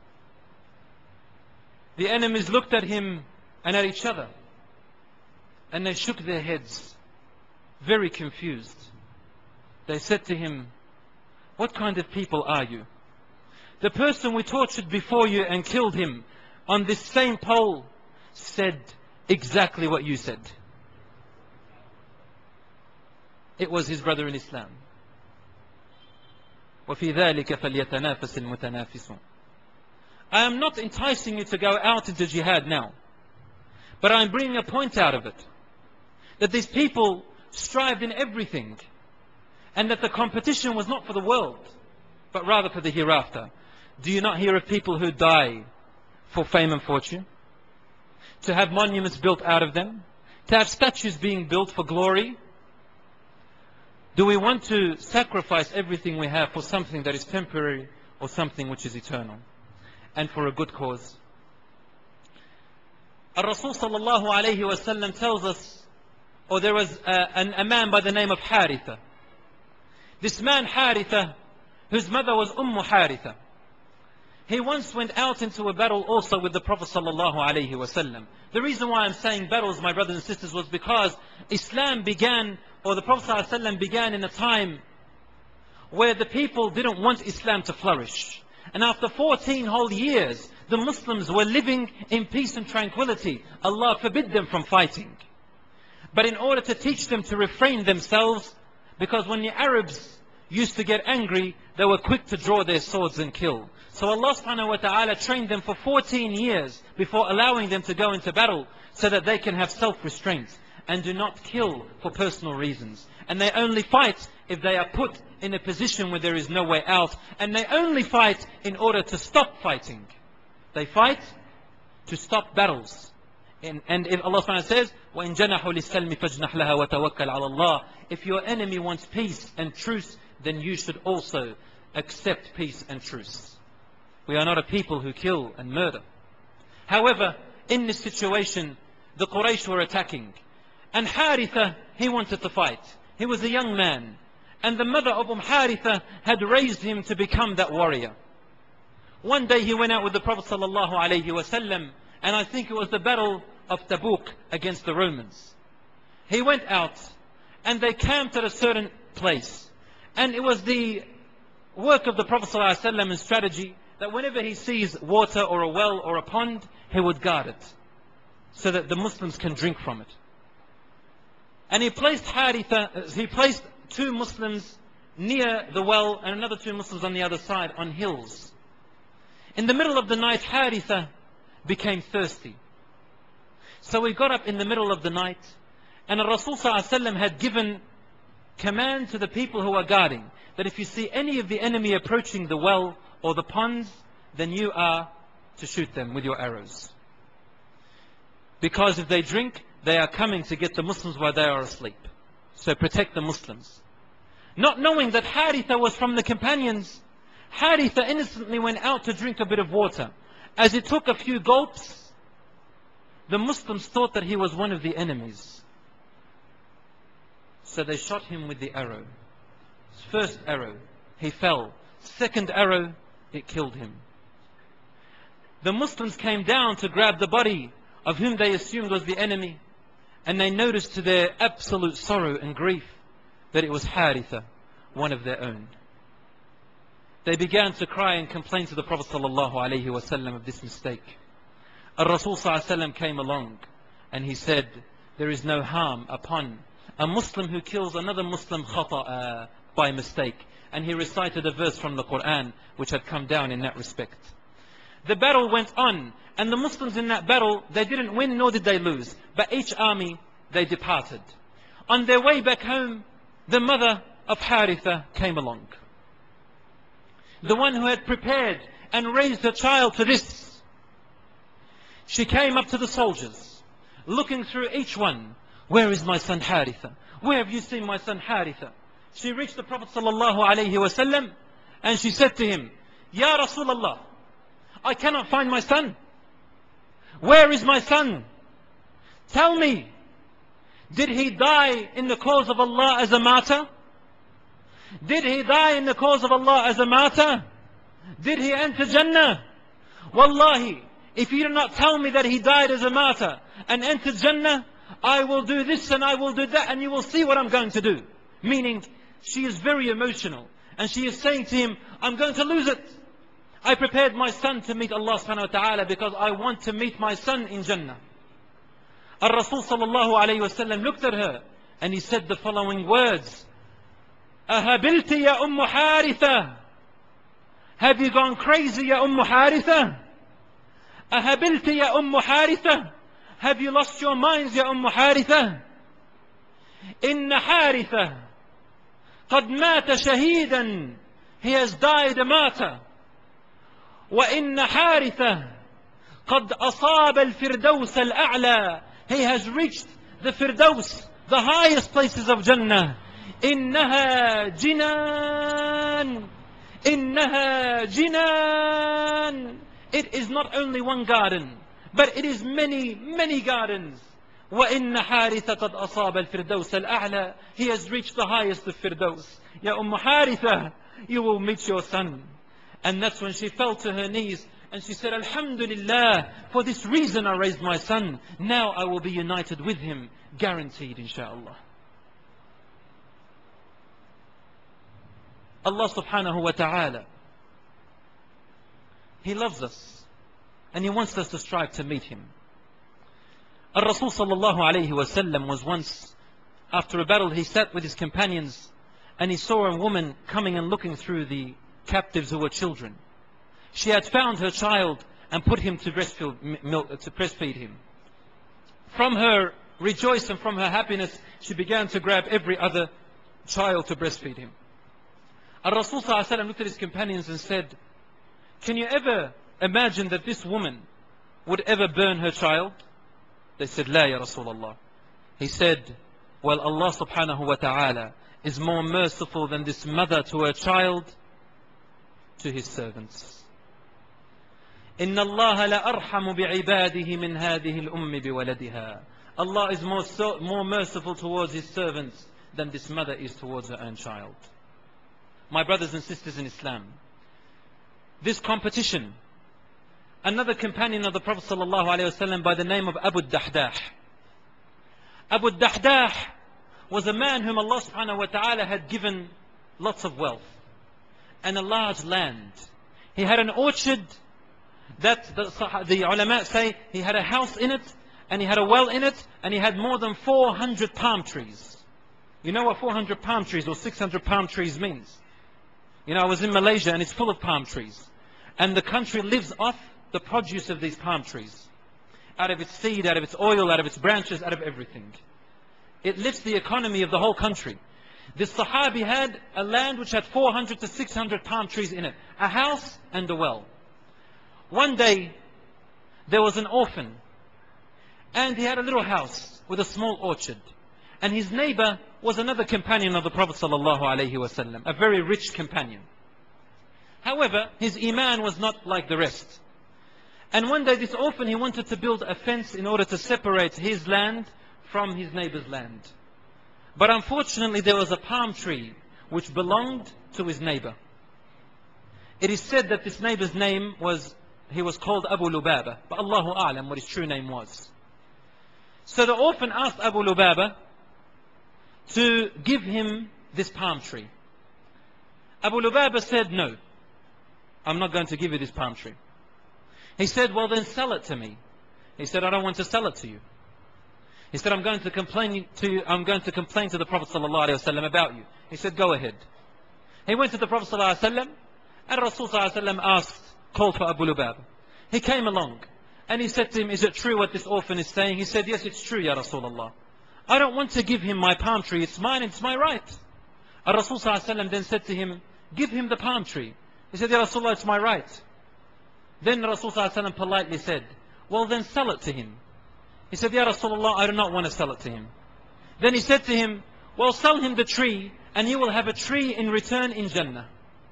The enemies looked at him and at each other, and they shook their heads, very confused. They said to him, what kind of people are you? The person we tortured before you and killed him on this same pole said exactly what you said. It was his brother in Islam. وَفِي ذَلِكَ فَلْيَتَنَافَسِ الْمُتَنَافِسُونَ. I am not enticing you to go out into jihad now, but I am bringing a point out of it, that these people strived in everything, and that the competition was not for the world, but rather for the hereafter. Do you not hear of people who die for fame and fortune? To have monuments built out of them? To have statues being built for glory? Do we want to sacrifice everything we have for something that is temporary or something which is eternal, and for a good cause? Rasul sallallahu alayhi wa sallam tells us, or there was a man by the name of Haritha. This man Haritha, whose mother was Haritha, he once went out into a battle also with the Prophet sallallahu alayhi wa sallam. The reason why I'm saying battles, my brothers and sisters, was because Islam began, or the Prophet sallallahu alayhi wa sallam began in a time where the people didn't want Islam to flourish. And after 14 whole years, the Muslims were living in peace and tranquility. Allah forbid them from fighting. But in order to teach them to refrain themselves, because when the Arabs used to get angry, they were quick to draw their swords and kill. So Allah subhanahu wa ta'ala trained them for 14 years before allowing them to go into battle, so that they can have self-restraint and do not kill for personal reasons. And they only fight if they are put in a position where there is no way out. And they only fight in order to stop fighting. They fight to stop battles. And if Allah subhanahu wa ta'ala says, وَإِن جَنَحُوا لِلسَّلْمِ فَاجْنَحْ لَهَا وَتَوَكَّلْ عَلَى اللَّهِ. If your enemy wants peace and truce, then you should also accept peace and truce. We are not a people who kill and murder. However, in this situation, the Quraysh were attacking. And Haritha, he wanted to fight. He was a young man. And the mother of Haritha had raised him to become that warrior. One day he went out with the Prophet sallallahu alayhi wa sallam, and I think it was the battle of Tabuk against the Romans. He went out, and they camped at a certain place. And it was the work of the Prophet ﷺ and strategy that whenever he sees water or a well or a pond, he would guard it so that the Muslims can drink from it. And he placed two Muslims near the well and another two Muslims on the other side on hills. In the middle of the night, Haritha became thirsty. So he got up in the middle of the night, and Rasul ﷺ had given command to the people who are guarding that if you see any of the enemy approaching the well or the ponds, then you are to shoot them with your arrows. Because if they drink, they are coming to get the Muslims while they are asleep. So protect the Muslims. Not knowing that Haritha was from the companions, Haritha innocently went out to drink a bit of water. As he took a few gulps, the Muslims thought that he was one of the enemies. So they shot him with the arrow. First arrow, he fell. Second arrow, it killed him. The Muslims came down to grab the body of whom they assumed was the enemy, and they noticed to their absolute sorrow and grief that it was Haritha, one of their own. They began to cry and complain to the Prophet ﷺ of this mistake. Rasul ﷺ came along and he said, there is no harm upon a Muslim who kills another Muslim khata'a, by mistake. And he recited a verse from the Quran which had come down in that respect. The battle went on, and the Muslims in that battle, they didn't win nor did they lose, but each army, they departed. On their way back home, the mother of Haritha came along, the one who had prepared and raised her child to this. She came up to the soldiers, looking through each one. Where is my son Haritha? Where have you seen my son Haritha? She reached the Prophet ﷺ and she said to him, Ya Rasulullah, I cannot find my son. Where is my son? Tell me, did he die in the cause of Allah as a martyr? Did he die in the cause of Allah as a martyr? Did he enter Jannah? Wallahi, if you do not tell me that he died as a martyr and entered Jannah, I will do this and I will do that, and you will see what I'm going to do. Meaning, she is very emotional, and she is saying to him, I'm going to lose it. I prepared my son to meet Allah subhanahu wa ta'ala because I want to meet my son in Jannah. Rasul sallallahu alayhi wa sallam looked at her and he said the following words, Ahabilti ya Haritha? Have you gone crazy ya Haritha? Ahabilti ya Haritha? Have you lost your minds ya Haritha? Inna Haritha قد مات شهيدا. He has died a martyr. وإن حارثة قد أصاب الفردوس الأعلى. He has reached the Firdaus, the highest places of Jannah. إنها جنان. إنها جنان. It is not only one garden, but it is many, many gardens. وإن حارثة قد أصاب الفردوس الأعلى. He has reached the highest of Firdaus. يا حارثة, you will meet your son. And that's when she fell to her knees and she said, Alhamdulillah, for this reason I raised my son. Now I will be united with him, guaranteed, inshaAllah. Allah subhanahu wa ta'ala, He loves us and He wants us to strive to meet Him. Rasul sallallahu alayhi wa sallam was once, after a battle, he sat with his companions and he saw a woman coming and looking through the captives who were children. She had found her child and put him to breastfeed him. From her rejoice and from her happiness, she began to grab every other child to breastfeed him. Rasul sallallahu alayhi wa sallam looked at his companions and said, can you ever imagine that this woman would ever burn her child? They said, La ya Rasulullah. He said, well, Allah subhanahu wa ta'ala is more merciful than this mother to her child, to His servants. إِنَّ اللَّهَ لَأَرْحَمُ بِعِبَادِهِ مِنْ هَذِهِ الْأُمِّ بِوَلَدِهَا. Allah is more merciful towards His servants than this mother is towards her own child. My brothers and sisters in Islam, this competition, another companion of the Prophet ﷺ by the name of Abu Dahdah. Abu Dahdah was a man whom Allah subhanahu wa ta'ala had given lots of wealth. and a large land. He had an orchard that the ulama say he had a house in it, and he had a well in it, and he had more than 400 palm trees. You know what 400 palm trees or 600 palm trees means? You know, I was in Malaysia and it's full of palm trees. And the country lives off the produce of these palm trees. Out of its seed, out of its oil, out of its branches, out of everything. It lifts the economy of the whole country. This Sahabi had a land which had 400 to 600 palm trees in it. A house and a well. One day, there was an orphan. And he had a little house with a small orchard. And his neighbor was another companion of the Prophet ﷺ, a very rich companion. However, his iman was not like the rest. And one day this orphan, he wanted to build a fence in order to separate his land from his neighbor's land. But unfortunately there was a palm tree which belonged to his neighbor. It is said that this neighbor's name was, he was called Abu Lubaba, but Allahu A'lam what his true name was. So the orphan asked Abu Lubaba to give him this palm tree. Abu Lubaba said, no, I'm not going to give you this palm tree. He said, well then sell it to me. He said, I don't want to sell it to you. He said, I'm going to complain to the Prophet ﷺ about you. He said, go ahead. He went to the Prophet ﷺ, and Rasul ﷺ called for Abu Lubaba. He came along and he said to him, is it true what this orphan is saying? He said, yes, it's true, Ya Rasulullah. I don't want to give him my palm tree, it's mine, it's my right. And Rasul ﷺ then said to him, give him the palm tree. He said, Ya Rasulullah, it's my right. Then Rasul ﷺ politely said, well then sell it to him. He said, Ya Rasulullah, I do not want to sell it to him. Then he said to him, well sell him the tree and you will have a tree in return in Jannah.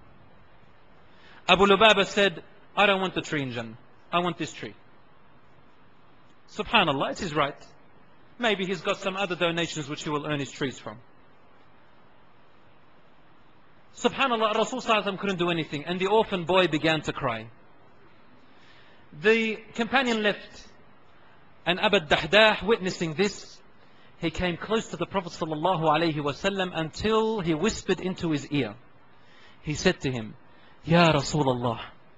Abu Lubaba said, I don't want the tree in Jannah. I want this tree. Subhanallah, it's his right. Maybe he's got some other donations which he will earn his trees from. Subhanallah, Rasul ﷺ couldn't do anything and the orphan boy began to cry. The companion left and Abu Dahdah, witnessing this, he came close to the Prophet ﷺ until he whispered into his ear. He said to him, Ya Rasulullah,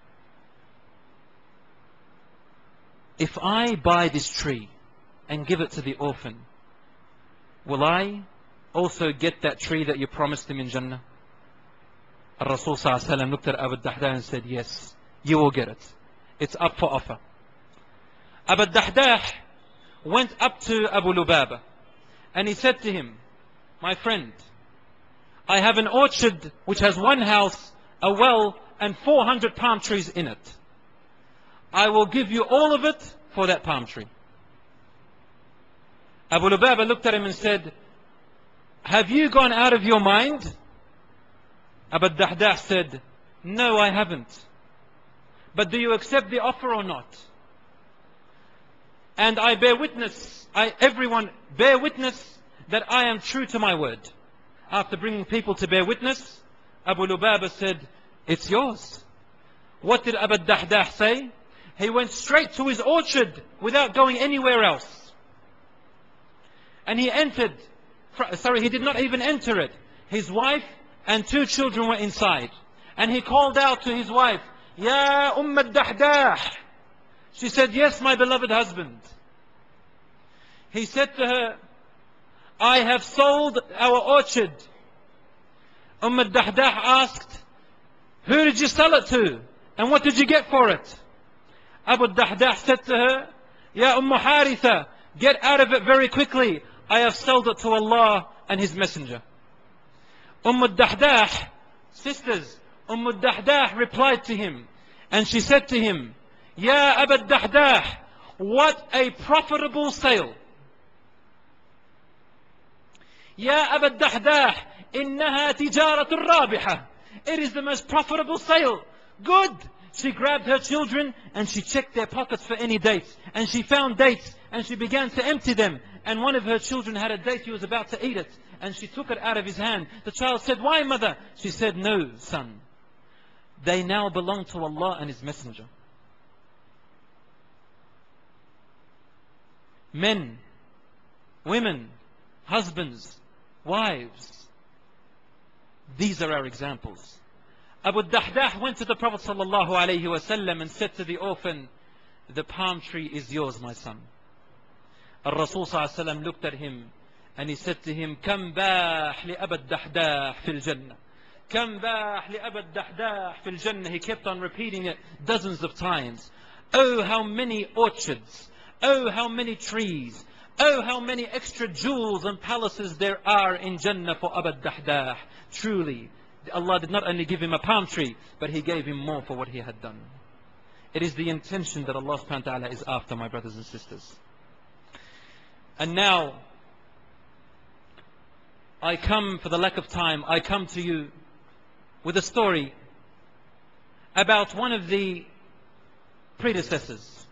if I buy this tree and give it to the orphan, will I also get that tree that you promised him in Jannah? Rasul ﷺ looked at Abu Dahdah and said, yes, you will get it. It's up for offer. Abu Dahdah went up to Abu Lubaba and he said to him, my friend, I have an orchard which has one house, a well and 400 palm trees in it. I will give you all of it for that palm tree. Abu Lubaba looked at him and said, have you gone out of your mind? Abu Dahdah said, no, I haven't. But do you accept the offer or not? And I bear witness, everyone bear witness that I am true to my word. After bringing people to bear witness, Abu Lubaba said, it's yours. What did Abu Dahdah say? He went straight to his orchard without going anywhere else. And he entered, he did not even enter it. His wife and 2 children were inside. And he called out to his wife, Ya Dahdah. She said, yes, my beloved husband. He said to her, I have sold our orchard. Dahdah asked, who did you sell it to? And what did you get for it? Abu Dahdah said to her, Ya Haritha, get out of it very quickly. I have sold it to Allah and His Messenger. Dahdah, sisters, Dahdah replied to him and she said to him, Ya Abu Dahdah, what a profitable sale. Ya Abu Dahdah, innaha tijaratun rabiha. It is the most profitable sale. Good. She grabbed her children and she checked their pockets for any dates. And she found dates and she began to empty them. And one of her children had a date, he was about to eat it. And she took it out of his hand. The child said, why, mother? She said, no, son. They now belong to Allah and His Messenger. Men, women, husbands, wives. These are our examples. Abu Dahdah went to the Prophet sallallahu alaihi wasallam and said to the orphan, the palm tree is yours, my son. Al-Rasul sallallahu alaihi wasallam looked at him and he said to him, Kam bah li Abu Dahdah fil Jannah. Kam bah li Abu Dahdah fil Jannah. He kept on repeating it dozens of times. Oh, how many orchards. Oh, how many trees. Oh, how many extra jewels and palaces there are in Jannah for Abu Dahdah. Truly, Allah did not only give him a palm tree, but He gave him more for what he had done. It is the intention that Allah subhanahu wa ta'ala is after, my brothers and sisters. And now, I come, for the lack of time, I come to you with a story about one of the predecessors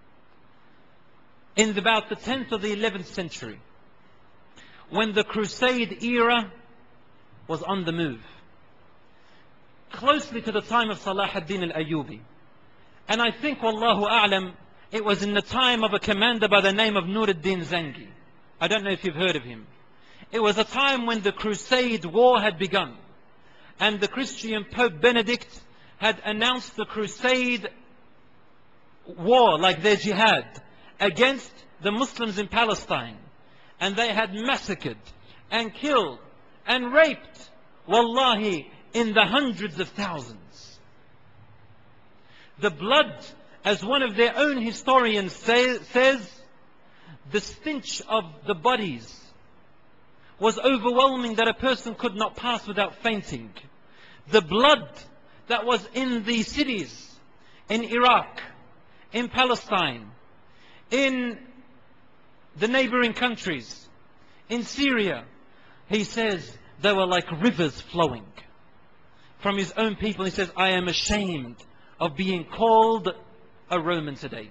in about the 10th or the 11th century, when the Crusade era was on the move, closely to the time of Salah ad-Din al-Ayyubi. And I think, Wallahu A'lam, it was in the time of a commander by the name of Nur ad-Din Zangi. I don't know if you've heard of him. It was a time when the Crusade War had begun, and the Christian Pope Benedict had announced the Crusade War, like their jihad, against the Muslims in Palestine. And they had massacred and killed and raped, wallahi, in the hundreds of thousands. The blood, as one of their own historians says, the stench of the bodies was overwhelming, that a person could not pass without fainting. The blood that was in the cities, in Iraq, in Palestine, in the neighboring countries, in Syria, he says they were like rivers flowing. From his own people, he says, I am ashamed of being called a Roman today.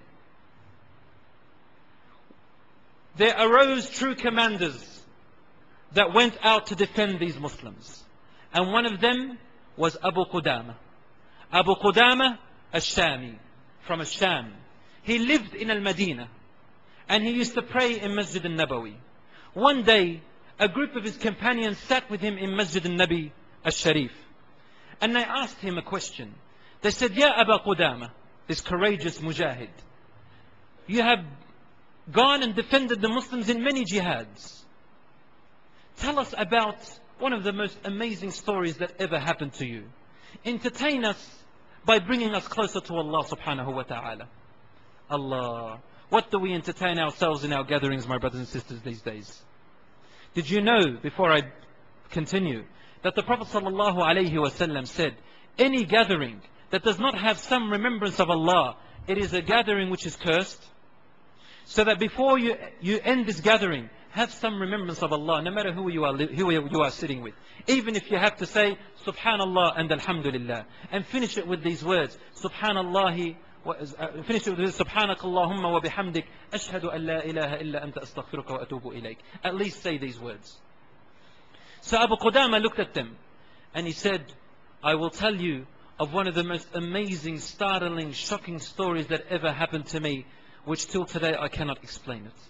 There arose true commanders that went out to defend these Muslims. And one of them was Abu Qudama. Abu Qudama al-Shami, from al-Sham. He lived in al-Madinah, and he used to pray in Masjid al-Nabawi. One day, a group of his companions sat with him in Masjid al-Nabi al-Sharif. And they asked him a question. They said, Ya Abu Qudama, this courageous mujahid, you have gone and defended the Muslims in many jihads. Tell us about one of the most amazing stories that ever happened to you. Entertain us by bringing us closer to Allah subhanahu wa ta'ala. Allah, what do we entertain ourselves in our gatherings, my brothers and sisters, these days? Did you know, before I continue, that the Prophet sallallahu alaihi wasallam said, any gathering that does not have some remembrance of Allah, it is a gathering which is cursed? So that before you end this gathering, have some remembrance of Allah, no matter who you are sitting with. Even if you have to say Subhanallah and Alhamdulillah, and finish it with these words, Subhanallah, finish it with Subhanakallahumma wa bihamdik, ashhadu an la ilaha illa anta astaghfiruka wa atubu ilayk. At least say these words. So Abu Qudama looked at them and he said, I will tell you of one of the most amazing, startling, shocking stories that ever happened to me, which till today I cannot explain it.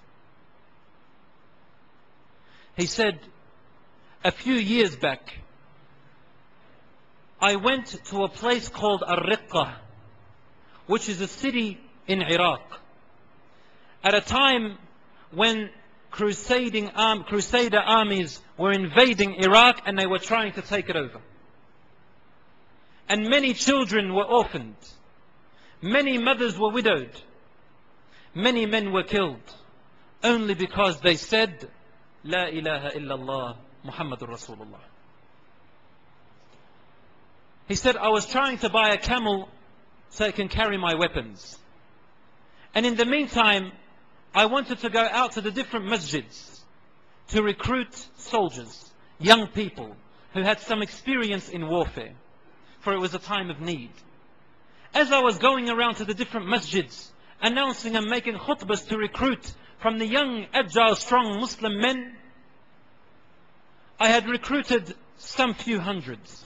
He said, a few years back, I went to a place called Ar-Riqqah, which is a city in Iraq, at a time when Crusader armies were invading Iraq and they were trying to take it over. And many children were orphaned. Many mothers were widowed. Many men were killed, only because they said, La ilaha illallah Muhammadur Rasulullah. He said, I was trying to buy a camel so I can carry my weapons. And in the meantime, I wanted to go out to the different masjids to recruit soldiers, young people who had some experience in warfare, for it was a time of need. As I was going around to the different masjids, announcing and making khutbahs to recruit from the young, agile, strong Muslim men, I had recruited some few hundreds.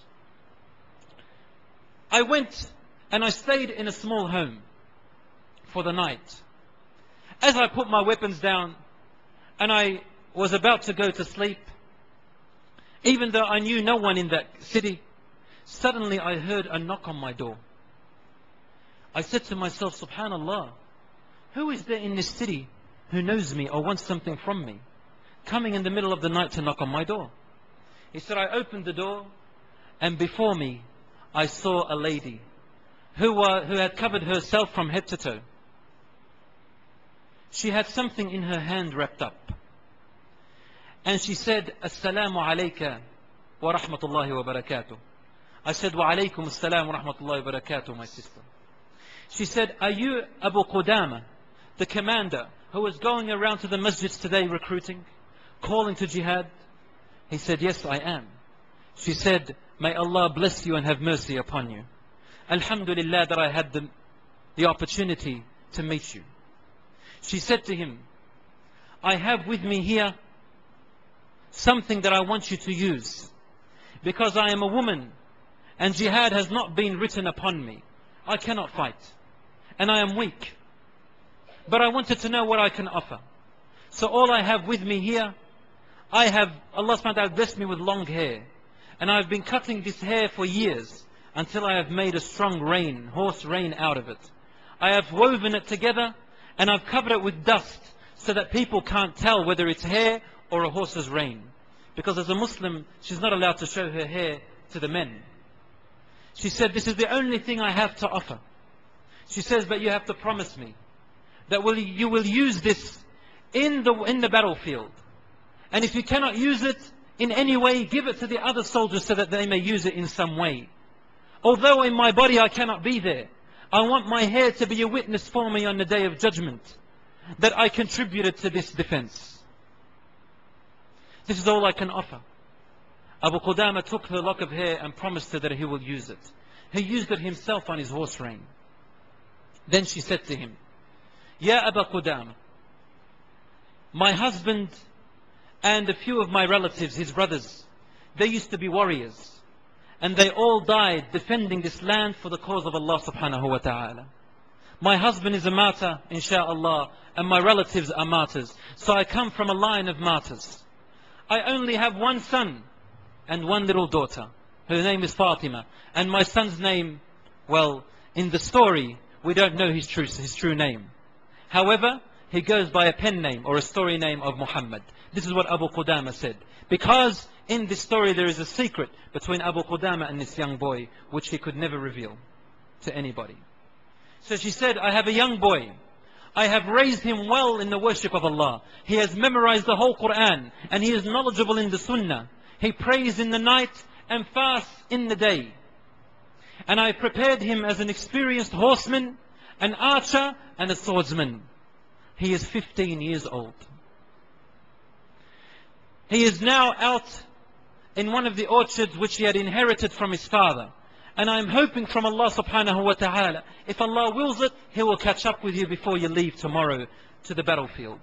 I went and I stayed in a small home for the night. As I put my weapons down and I was about to go to sleep, even though I knew no one in that city, Suddenly I heard a knock on my door. I said to myself, Subhanallah, who is there in this city who knows me or wants something from me, coming in the middle of the night to knock on my door? He said, I opened the door, and before me I saw a lady who had covered herself from head to toe. She had something in her hand wrapped up. And she said, Assalamu alayka wa rahmatullahi wa barakatuh. I said, Wa alaykum assalam wa rahmatullahi wa barakatuh, my sister. She said, are you Abu Qudama, the commander who was going around to the masjids today recruiting, calling to jihad? He said, yes, I am. She said, may Allah bless you and have mercy upon you. Alhamdulillah that I had the opportunity to meet you. She said to him, I have with me here something that I want you to use, because I am a woman and jihad has not been written upon me. I cannot fight and I am weak, but I wanted to know what I can offer. So all I have with me here, I have, Allah subhanahu wa ta'ala blessed me with long hair, and I've been cutting this hair for years until I have made a strong rein, horse rein out of it. I have woven it together and I've covered it with dust so that people can't tell whether it's hair or a horse's rein. Because as a Muslim, she's not allowed to show her hair to the men. She said, this is the only thing I have to offer. She says, but you have to promise me that you will use this in the battlefield. And if you cannot use it in any way, give it to the other soldiers so that they may use it in some way. Although in my body I cannot be there, I want my hair to be a witness for me on the day of judgment that I contributed to this defense. This is all I can offer. Abu Qudama took her lock of hair and promised her that he will use it. He used it himself on his horse rein. Then she said to him, Ya Abu Qudama, my husband and a few of my relatives, his brothers, they used to be warriors. And they all died defending this land for the cause of Allah subhanahu wa ta'ala. My husband is a martyr, insha'Allah, and my relatives are martyrs. So I come from a line of martyrs. I only have one son and one little daughter. Her name is Fatima. And my son's name, well, in the story, we don't know his true name. However, he goes by a pen name or a story name of Muhammad. This is what Abu Qudama said. Because in this story there is a secret between Abu Qudama and this young boy, which he could never reveal to anybody. So she said, I have a young boy. I have raised him well in the worship of Allah. He has memorized the whole Quran and he is knowledgeable in the Sunnah. He prays in the night and fasts in the day. And I prepared him as an experienced horseman, an archer and a swordsman. He is 15 years old. He is now out in one of the orchards which he had inherited from his father. And I'm hoping from Allah subhanahu wa ta'ala, if Allah wills it, He will catch up with you before you leave tomorrow to the battlefield.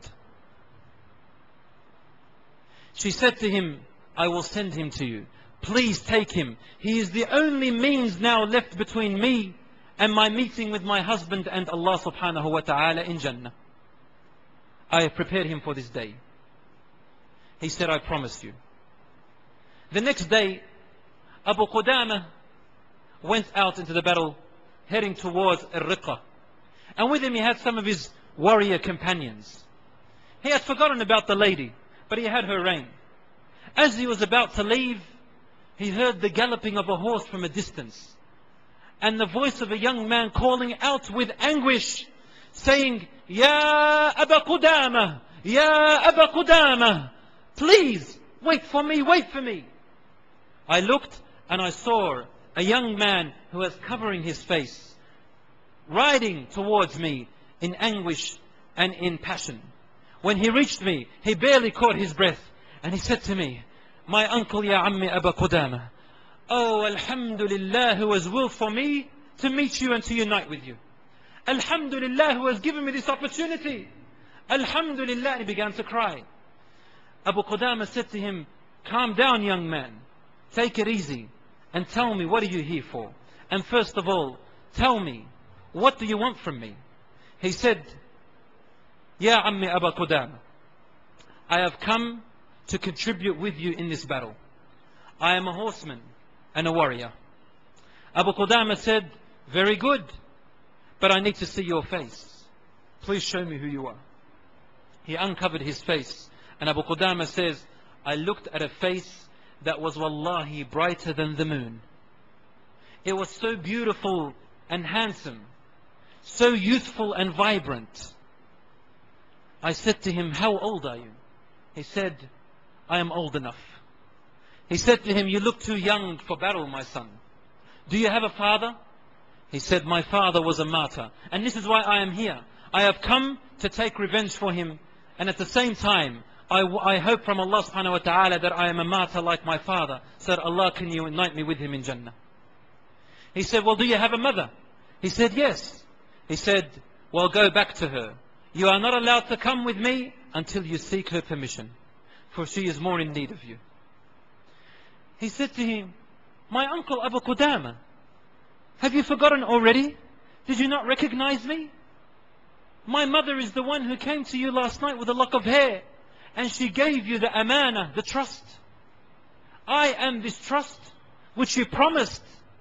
She said to him, I will send him to you. Please take him. He is the only means now left between me and my meeting with my husband and Allah subhanahu wa ta'ala in Jannah. I have prepared him for this day. He said, I promise you. The next day, Abu Qudama went out into the battle, heading towards Ar-Riqa. And with him he had some of his warrior companions. He had forgotten about the lady, but he had her rein. As he was about to leave, he heard the galloping of a horse from a distance, and the voice of a young man calling out with anguish, saying, Ya Abu Qudama, Ya Abu Qudama, please, wait for me, wait for me. I looked and I saw a young man who was covering his face, riding towards me in anguish and in passion. When he reached me, he barely caught his breath, and he said to me, my uncle, Ya Ammi Abu Qudama, oh, Alhamdulillah, who has willed for me to meet you and to unite with you. Alhamdulillah, who has given me this opportunity. Alhamdulillah. And he began to cry. Abu Qudama said to him, calm down, young man. Take it easy and tell me, what are you here for? And first of all, tell me, what do you want from me? He said, Ya Ammi Abu Qudama, I have come to contribute with you in this battle. I am a horseman and a warrior. Abu Qudama said, very good, but I need to see your face. Please show me who you are. He uncovered his face, and Abu Qudama says, I looked at a face that was wallahi brighter than the moon. It was so beautiful and handsome, so youthful and vibrant. I said to him, how old are you? He said, I am old enough. He said to him, you look too young for battle, my son. Do you have a father? He said, my father was a martyr, and this is why I am here. I have come to take revenge for him, and at the same time, I hope from Allah subhanahu wa ta'ala that I am a martyr like my father, so that Allah can unite me with him in Jannah. He said, well, do you have a mother? He said, yes. He said, well, go back to her. You are not allowed to come with me until you seek her permission, for she is more in need of you. He said to him, my uncle Abu Qudama, have you forgotten already? Did you not recognize me? My mother is the one who came to you last night with a lock of hair, and she gave you the amana, the trust. I am this trust which you promised.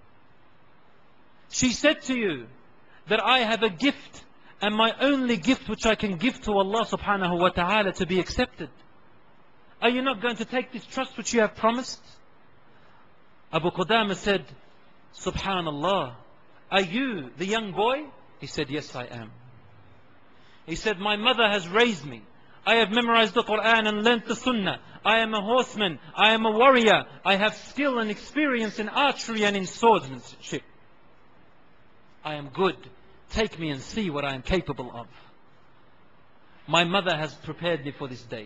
She said to you that I have a gift, and my only gift which I can give to Allah subhanahu wa ta'ala to be accepted. Are you not going to take this trust which you have promised? Abu Qudama said, Subhanallah, are you the young boy? He said, yes, I am. He said, my mother has raised me. I have memorized the Quran and learnt the Sunnah. I am a horseman. I am a warrior. I have skill and experience in archery and in swordsmanship. I am good. Take me and see what I am capable of. My mother has prepared me for this day.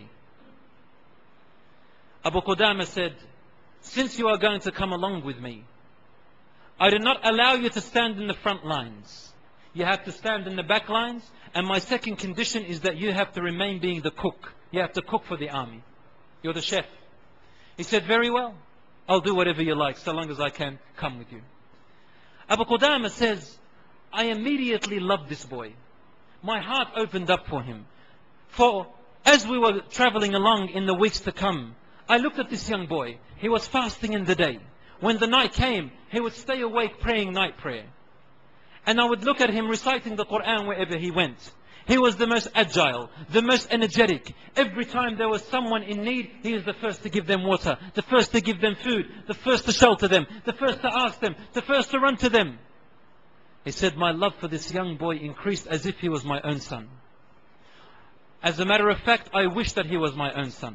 Abu Qudama said, since you are going to come along with me, I do not allow you to stand in the front lines. You have to stand in the back lines. And my second condition is that you have to remain being the cook. You have to cook for the army. You're the chef. He said, very well. I'll do whatever you like, so long as I can come with you. Abu Qudama says, I immediately loved this boy. My heart opened up for him. For as we were traveling along in the weeks to come, I looked at this young boy. He was fasting in the day. When the night came, he would stay awake praying night prayer. And I would look at him reciting the Quran wherever he went. He was the most agile, the most energetic. Every time there was someone in need, he is the first to give them water, the first to give them food, the first to shelter them, the first to ask them, the first to run to them. He said, my love for this young boy increased as if he was my own son. As a matter of fact, I wish that he was my own son.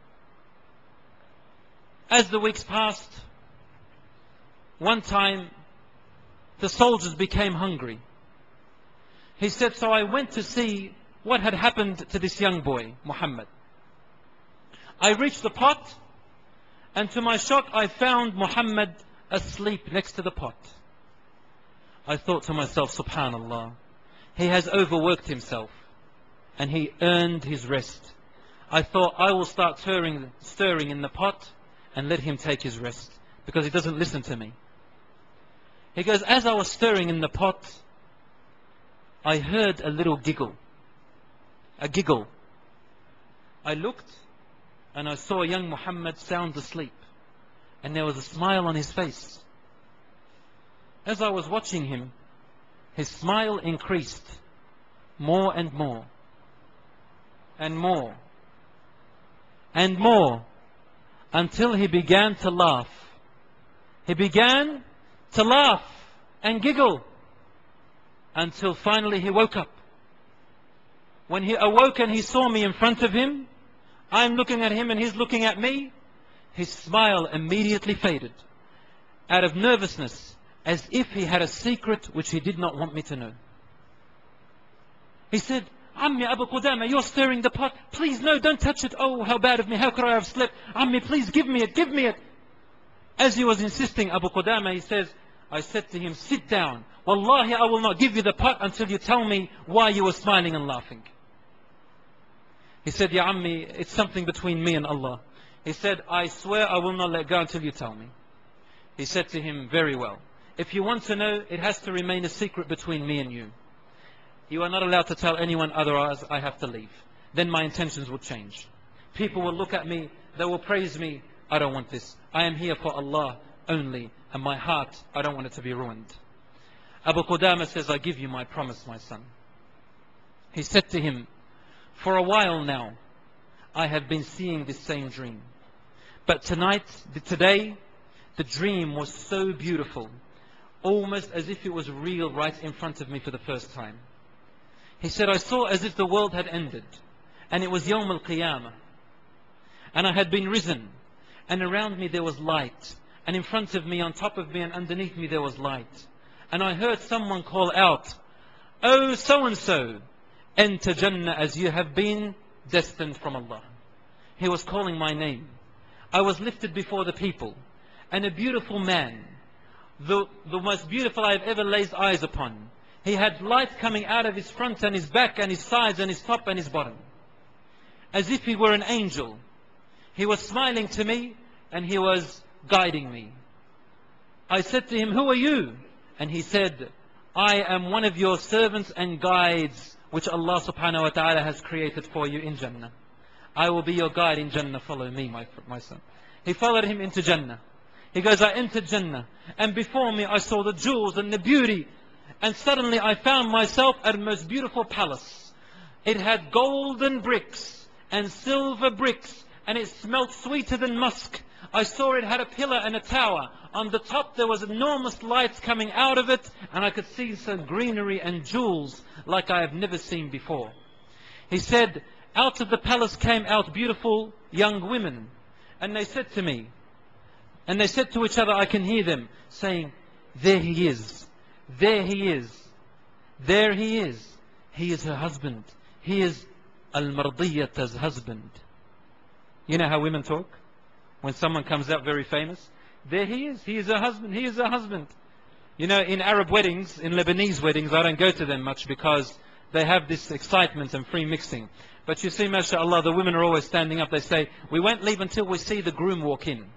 As the weeks passed, one time, the soldiers became hungry. He said, so I went to see what had happened to this young boy, Muhammad. I reached the pot, and to my shock, I found Muhammad asleep next to the pot. I thought to myself, subhanallah, he has overworked himself, and he earned his rest. I thought, I will start stirring in the pot, and let him take his rest, because he doesn't listen to me. He goes, as I was stirring in the pot, I heard a little giggle. A giggle. I looked and I saw young Muhammad sound asleep. And there was a smile on his face. As I was watching him, his smile increased more and more. And more. And more. Until he began to laugh. He began to laugh and giggle until finally he woke up. When he awoke and he saw me in front of him, I'm looking at him and he's looking at me, his smile immediately faded out of nervousness, as if he had a secret which he did not want me to know. He said, Ammi Abu Qudama, you're stirring the pot. Please, no, don't touch it. Oh, how bad of me. How could I have slept? Ammi, please give me it. Give me it. As he was insisting, Abu Qudama, he says, I said to him, sit down. Wallahi, I will not give you the pot until you tell me why you were smiling and laughing. He said, Ya Ammi, it's something between me and Allah. He said, I swear I will not let go until you tell me. He said to him, very well. If you want to know, it has to remain a secret between me and you. You are not allowed to tell anyone, otherwise I have to leave. Then my intentions will change. People will look at me, they will praise me. I don't want this. I am here for Allah. only, and my heart, I don't want it to be ruined. Abu Qudama says, I give you my promise, my son. He said to him, for a while now, I have been seeing this same dream. But today, the dream was so beautiful, almost as if it was real right in front of me for the first time. He said, I saw as if the world had ended, and it was Yawm al-Qiyamah. And I had been risen, and around me there was light, and in front of me, on top of me, and underneath me there was light. And I heard someone call out, oh so-and-so, enter Jannah as you have been destined from Allah. He was calling my name. I was lifted before the people, and a beautiful man, the most beautiful I have ever laid eyes upon. He had light coming out of his front and his back and his sides and his top and his bottom, as if he were an angel. He was smiling to me and he was guiding me. I said to him, who are you? And he said, I am one of your servants and guides which Allah subhanahu wa ta'ala has created for you in Jannah. I will be your guide in Jannah, follow me, my son. He followed him into Jannah. He goes, I entered Jannah, and before me I saw the jewels and the beauty, and suddenly I found myself at a most beautiful palace. It had golden bricks and silver bricks, and it smelt sweeter than musk. I saw it had a pillar and a tower. On the top there was enormous lights coming out of it, and I could see some greenery and jewels like I have never seen before. He said, out of the palace came out beautiful young women, and they said to me, and they said to each other, I can hear them saying, there he is, there he is, there he is. He is her husband. He is Al-Mardiyata's husband. You know how women talk? When someone comes out very famous, there he is her husband, he is her husband. You know, in Arab weddings, in Lebanese weddings, I don't go to them much because they have this excitement and free mixing. But you see, mashallah, the women are always standing up. They say, we won't leave until we see the groom walk in.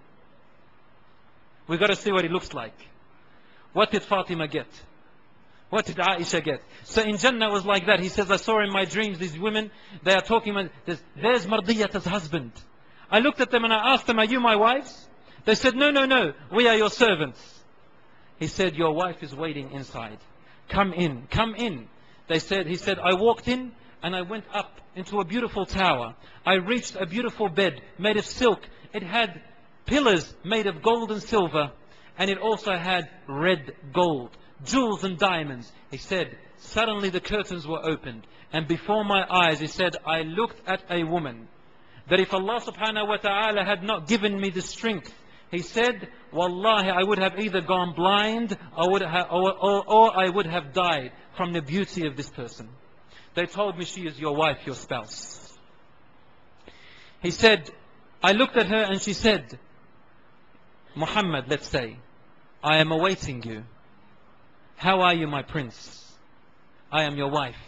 We've got to see what he looks like. What did Fatima get? What did Aisha get? So in Jannah it was like that. He says, I saw in my dreams these women, they are talking, there's Mardiyata's husband. I looked at them and I asked them, are you my wives? They said, no, no, no, we are your servants. He said, your wife is waiting inside. Come in, come in. He said, I walked in and I went up into a beautiful tower. I reached a beautiful bed made of silk. It had pillars made of gold and silver, and it also had red gold, jewels and diamonds. He said, suddenly the curtains were opened, and before my eyes, he said, I looked at a woman that if Allah subhanahu wa ta'ala had not given me the strength, he said, wallahi, I would have either gone blind or I would have died from the beauty of this person. They told me she is your wife, your spouse. He said, I looked at her and she said, Muhammad, let's say, I am awaiting you. How are you, my prince? I am your wife.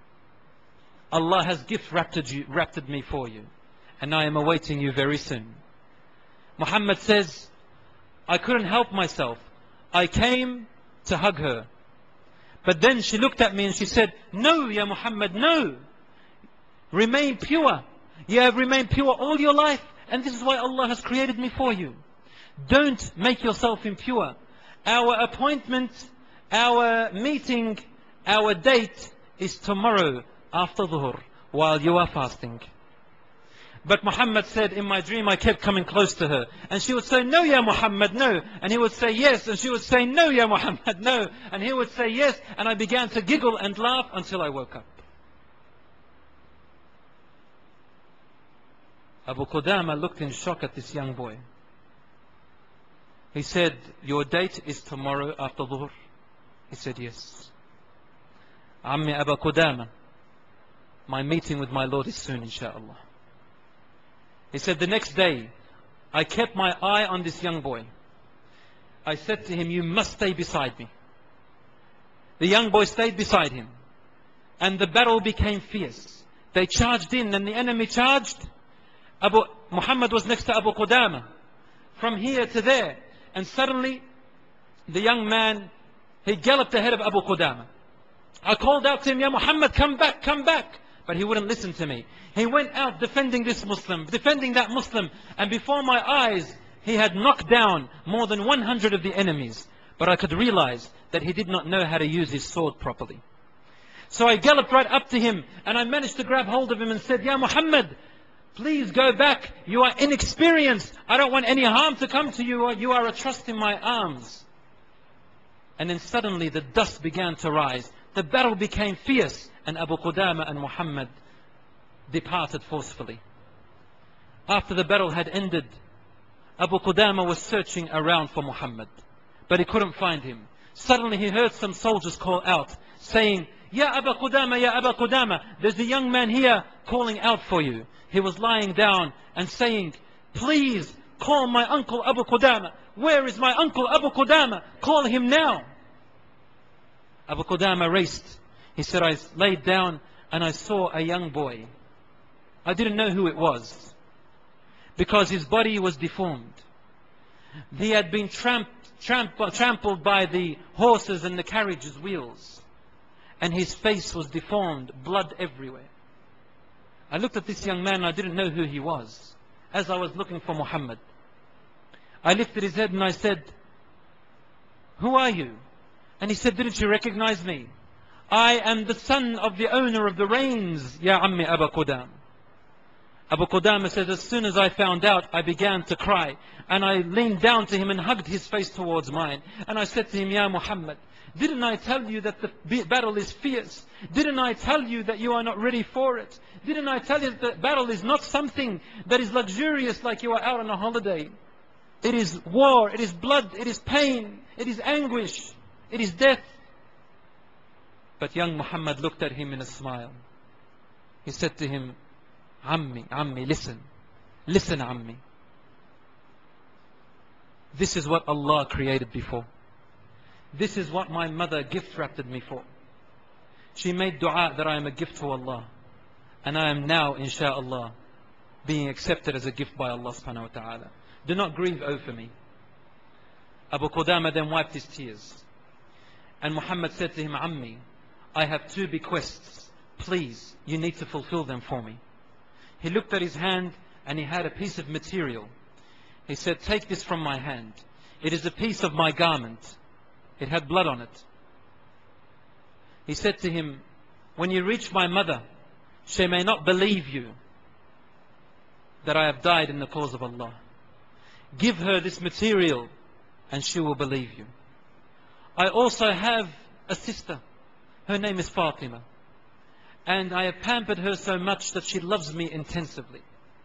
Allah has gift wrapped me for you, and I am awaiting you very soon. Muhammad says, I couldn't help myself. I came to hug her. But then she looked at me and she said, no, Ya Muhammad, no. Remain pure. You have remained pure all your life, and this is why Allah has created me for you. Don't make yourself impure. Our appointment, our meeting, our date is tomorrow after Dhuhr while you are fasting. But Muhammad said, in my dream I kept coming close to her, and she would say, no, Ya Muhammad, no. And he would say yes, and she would say, no, Ya Muhammad, no. And he would say yes, and I began to giggle and laugh until I woke up. Abu Qudama looked in shock at this young boy. He said, your date is tomorrow after Dhuhr? He said, yes. Ammi Abu Qudama, my meeting with my Lord is soon, inshaAllah. He said, the next day, I kept my eye on this young boy. I said to him, you must stay beside me. The young boy stayed beside him. And the battle became fierce. They charged in, and the enemy charged. Muhammad was next to Abu Qudama, from here to there. And suddenly, the young man, he galloped ahead of Abu Qudama. I called out to him, Ya Muhammad, come back, come back. But he wouldn't listen to me. He went out defending this Muslim, defending that Muslim. And before my eyes, He had knocked down more than 100 of the enemies, but I could realize that he did not know how to use his sword properly. So I galloped right up to him and I managed to grab hold of him and said, Ya Muhammad, please go back. You are inexperienced. I don't want any harm to come to you. You are a trust in my arms. And then suddenly the dust began to rise. The battle became fierce, and Abu Qudama and Muhammad departed forcefully. After the battle had ended, Abu Qudama was searching around for Muhammad, but he couldn't find him. Suddenly he heard some soldiers call out, saying, Ya Abu Qudama, Ya Abu Qudama, there's a young man here calling out for you. He was lying down and saying, please call my uncle Abu Qudama. Where is my uncle Abu Qudama? Call him now. Abu Qudama raced. He said, I laid down and I saw a young boy. I didn't know who it was because his body was deformed. He had been trampled by the horses and the carriage's wheels, and his face was deformed, blood everywhere. I looked at this young man and I didn't know who he was. As I was looking for Muhammad, I lifted his head and I said, who are you? And he said, didn't you recognize me? I am the son of the owner of the reins, Ya Ammi Abu Qudama. Abu Qudama says, as soon as I found out, I began to cry. And I leaned down to him and hugged his face towards mine. And I said to him, Ya Muhammad, didn't I tell you that the battle is fierce? Didn't I tell you that you are not ready for it? Didn't I tell you that the battle is not something that is luxurious like you are out on a holiday? It is war, it is blood, it is pain, it is anguish, it is death. But young Muhammad looked at him in a smile. He said to him, Ammi, listen. Listen, Ammi. This is what Allah created before. This is what my mother gift-wrapped me for. She made dua that I am a gift to Allah. And I am now, insha'Allah, being accepted as a gift by Allah subhanahu wa ta'ala. Do not grieve over me. Abu Qudama then wiped his tears. And Muhammad said to him, Ammi, I have 2 bequests. Please, you need to fulfill them for me. He looked at his hand and he had a piece of material. He said, take this from my hand. It is a piece of my garment. It had blood on it. He said to him, when you reach my mother, she may not believe you that I have died in the cause of Allah. Give her this material and she will believe you. I also have a sister. Her name is Fatima. And I have pampered her so much that she loves me intensively.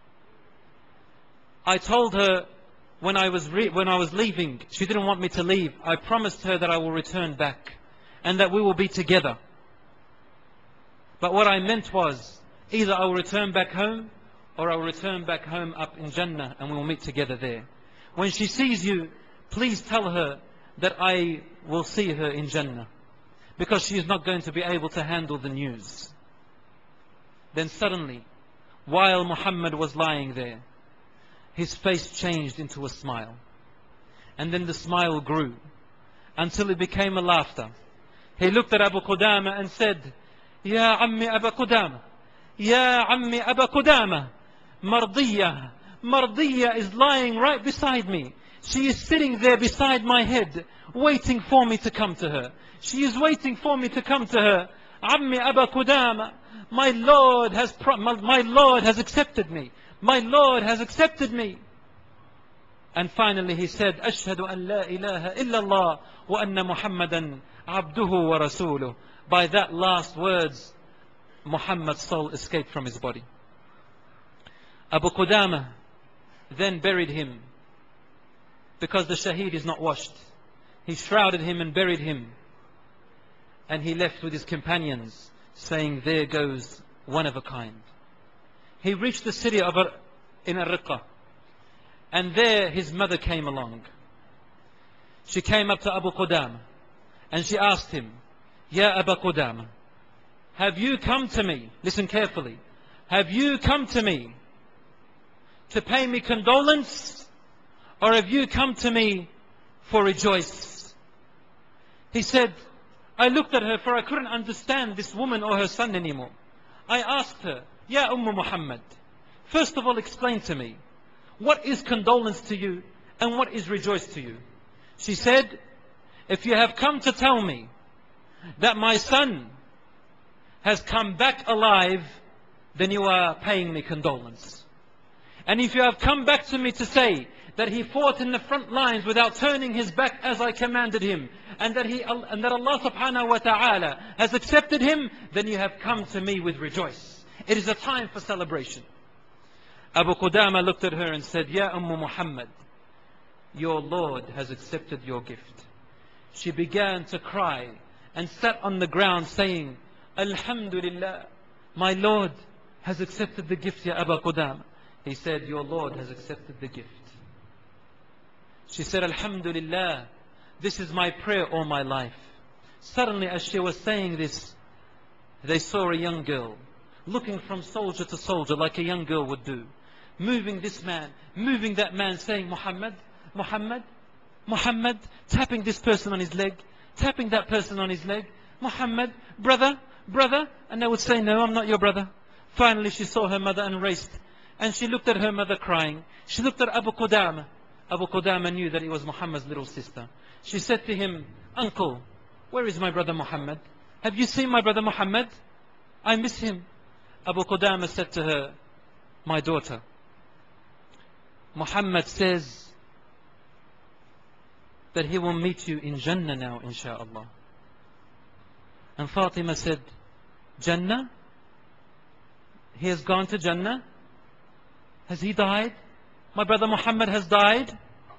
I told her when I was leaving, she didn't want me to leave. I promised her that I will return back and that we will be together. But what I meant was, either I will return back home or I will return back home up in Jannah and we will meet together there. When she sees you, please tell her that I will see her in Jannah, because she is not going to be able to handle the news. Then suddenly, while Muhammad was lying there, his face changed into a smile. And then the smile grew until it became a laughter. He looked at Abu Qudama and said, Ya Ammi Abu Qudama, Ya Ammi Abu Qudama, Mardiya. Mardiya is lying right beside me. She is sitting there beside my head, waiting for me to come to her. She is waiting for me to come to her. Ammi Abu Qudama, my Lord has accepted me. My Lord has accepted me. And finally he said, Ashhadu an la ilaha illallah wa anna Muhammadan abduhu wa rasuluh. By that last words, Muhammad's soul escaped from his body. Abu Qudama then buried him, because the shaheed is not washed. He shrouded him and buried him. And he left with his companions, saying, there goes one of a kind. He reached the city of in Ar-Riqqa, and there his mother came along. She came up to Abu Qudama and she asked him, Ya Abu Qudama, have you come to me? Listen carefully. Have you come to me to pay me condolence, or have you come to me for rejoice? He said, I looked at her, for I couldn't understand this woman or her son anymore. I asked her, Ya Muhammad, first of all explain to me, what is condolence to you, And what is rejoice to you? She said, if you have come to tell me that my son has come back alive, then you are paying me condolence. And if you have come back to me to say that he fought in the front lines without turning his back as I commanded him, and that Allah subhanahu wa ta'ala has accepted him, then you have come to me with rejoice. It is a time for celebration. Abu Qudama looked at her and said, Ya Muhammad, your Lord has accepted your gift. She began to cry and sat on the ground saying, Alhamdulillah, my Lord has accepted the gift, Ya Abu Qudama. He said, your Lord has accepted the gift. She said, Alhamdulillah, this is my prayer all my life. Suddenly, as she was saying this, they saw a young girl looking from soldier to soldier like a young girl would do, moving this man, moving that man, saying, Muhammad, Muhammad, Muhammad, tapping this person on his leg, tapping that person on his leg, Muhammad, brother, brother, and they would say, no, I'm not your brother. Finally, she saw her mother and raced, and she looked at her mother crying. She looked at Abu Qudama. Abu Qudama knew that it was Muhammad's little sister. She said to him, uncle, where is my brother Muhammad? Have you seen my brother Muhammad? I miss him. Abu Qudama said to her, my daughter, Muhammad says that he will meet you in Jannah now, insha'Allah. And Fatima said, Jannah? He has gone to Jannah? Has he died? My brother Muhammad has died?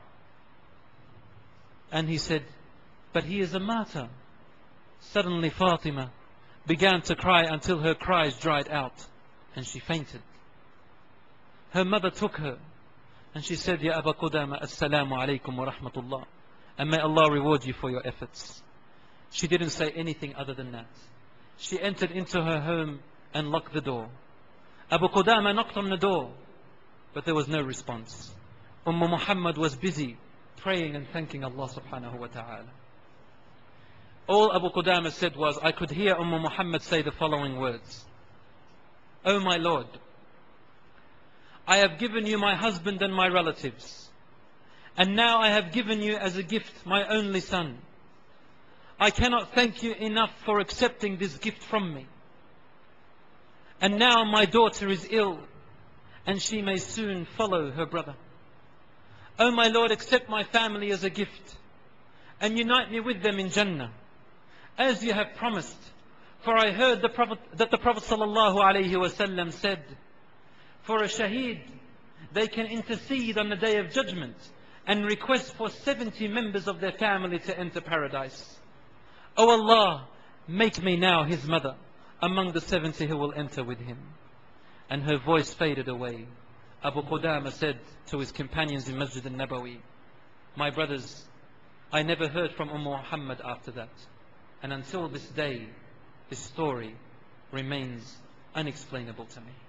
And he said, but he is a martyr. Suddenly Fatima began to cry until her cries dried out and she fainted. Her mother took her and she said, Ya Abu Qudama, Assalamu alaikum wa rahmatullah, and may Allah reward you for your efforts. She didn't say anything other than that. She entered into her home and locked the door. Abu Qudama knocked on the door, but there was no response. Muhammad was busy praying and thanking Allah subhanahu wa ta'ala. All Abu Qudama said was, I could hear Muhammad say the following words. O my Lord, I have given you my husband and my relatives, and now I have given you as a gift my only son. I cannot thank you enough for accepting this gift from me. And now my daughter is ill, and she may soon follow her brother. O my Lord, accept my family as a gift, and unite me with them in Jannah, as you have promised. For I heard that the Prophet ﷺ said, for a shaheed, they can intercede on the Day of Judgment and request for 70 members of their family to enter paradise. O Allah, make me now his mother among the 70 who will enter with him. And her voice faded away. Abu Qudama said to his companions in Masjid al-Nabawi, my brothers, I never heard from Muhammad after that. And until this day, this story remains unexplainable to me.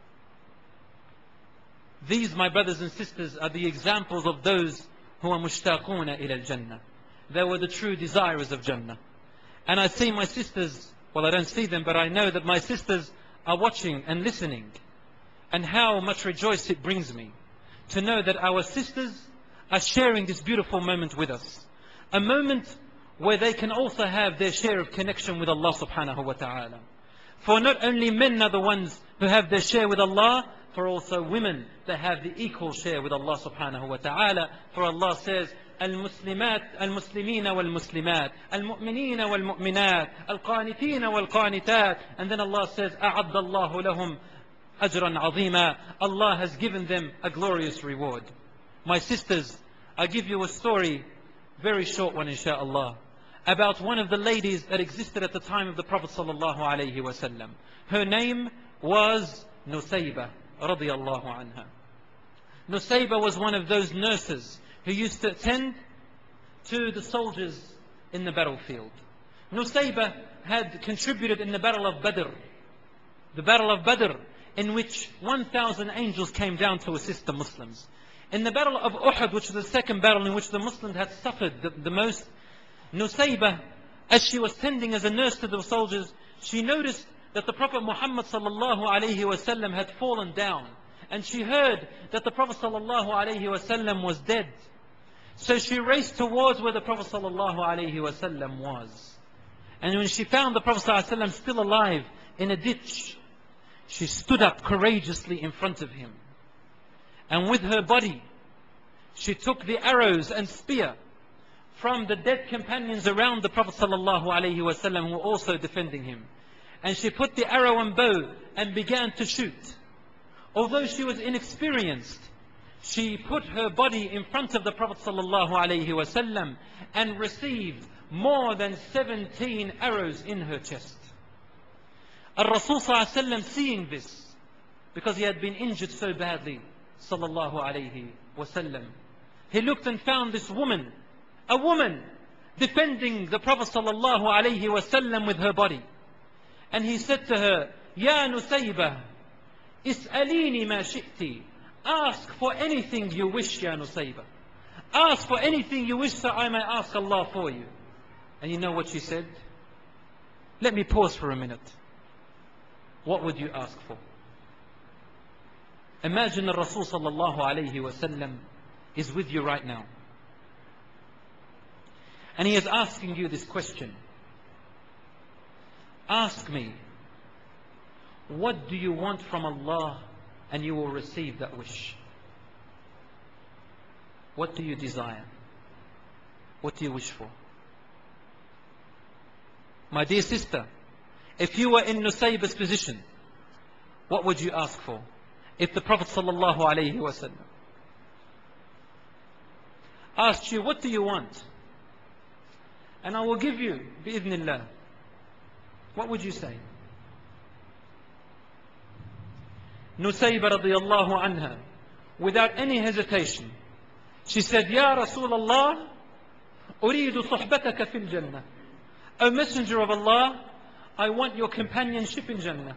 These, my brothers and sisters, are the examples of those who are mushtaquna ila al-Jannah. They were the true desirers of Jannah. And I see my sisters, well, I don't see them, but I know that my sisters are watching and listening. And how much rejoice it brings me to know that our sisters are sharing this beautiful moment with us. A moment where they can also have their share of connection with Allah subhanahu wa ta'ala. For not only men are the ones who have their share with Allah, for also women that have the equal share with Allah subhanahu wa ta'ala. For Allah says, المسلمات المسلمين والمسلمات المؤمنين والمؤمنات القانتين والقانتات, and then Allah says أعد الله لهم أجرا عظيما. Allah has given them a glorious reward. My sisters, I give you a story, very short one insha'Allah, about one of the ladies that existed at the time of the Prophet sallallahu alaihi wasallam. Her name was Nusayba radiyallahu anha. Nusayba was one of those nurses who used to attend to the soldiers in the battlefield. Nusayba had contributed in the battle of Badr. The battle of Badr, in which 1,000 angels came down to assist the Muslims. In the battle of Uhud, which was the second battle in which the Muslims had suffered the most, Nusayba, as she was tending as a nurse to the soldiers, she noticed that the Prophet Muhammad sallallahu alaihi wasallam had fallen down, and she heard that the Prophet sallallahu alaihi wasallam was dead. So she raced towards where the Prophet ﷺ was. And when she found the Prophet ﷺ still alive in a ditch, she stood up courageously in front of him. And with her body, she took the arrows and spear from the dead companions around the Prophet ﷺ who were also defending him. And she put the arrow and bow and began to shoot. Although she was inexperienced, she put her body in front of the Prophet ﷺ and received more than 17 arrows in her chest. Rasul ﷺ, seeing this, because he had been injured so badly, ﷺ, he looked and found this woman, a woman, defending the Prophet ﷺ with her body. And he said to her, Ya Nusaybah, is'alini ma shi'ti. Ask for anything you wish, Ya Nusaybah. Ask for anything you wish, so I may ask Allah for you. And you know what she said? Let me pause for a minute. What would you ask for? Imagine the Rasul sallallahu alayhi wasallam is with you right now. And he is asking you this question. Ask me, what do you want from Allah? And you will receive that wish. What do you desire? What do you wish for? My dear sister, if you were in Nusaybah's position, what would you ask for? If the Prophet sallallahu alayhi wasallam asked you, what do you want? And I will give you, bi'idhnillah, what would you say? Nusaybah radiyallahu anha, without any hesitation, she said, Ya Rasulullah, uridu suhbataka fil Jannah. O Messenger of Allah, I want your companionship in Jannah.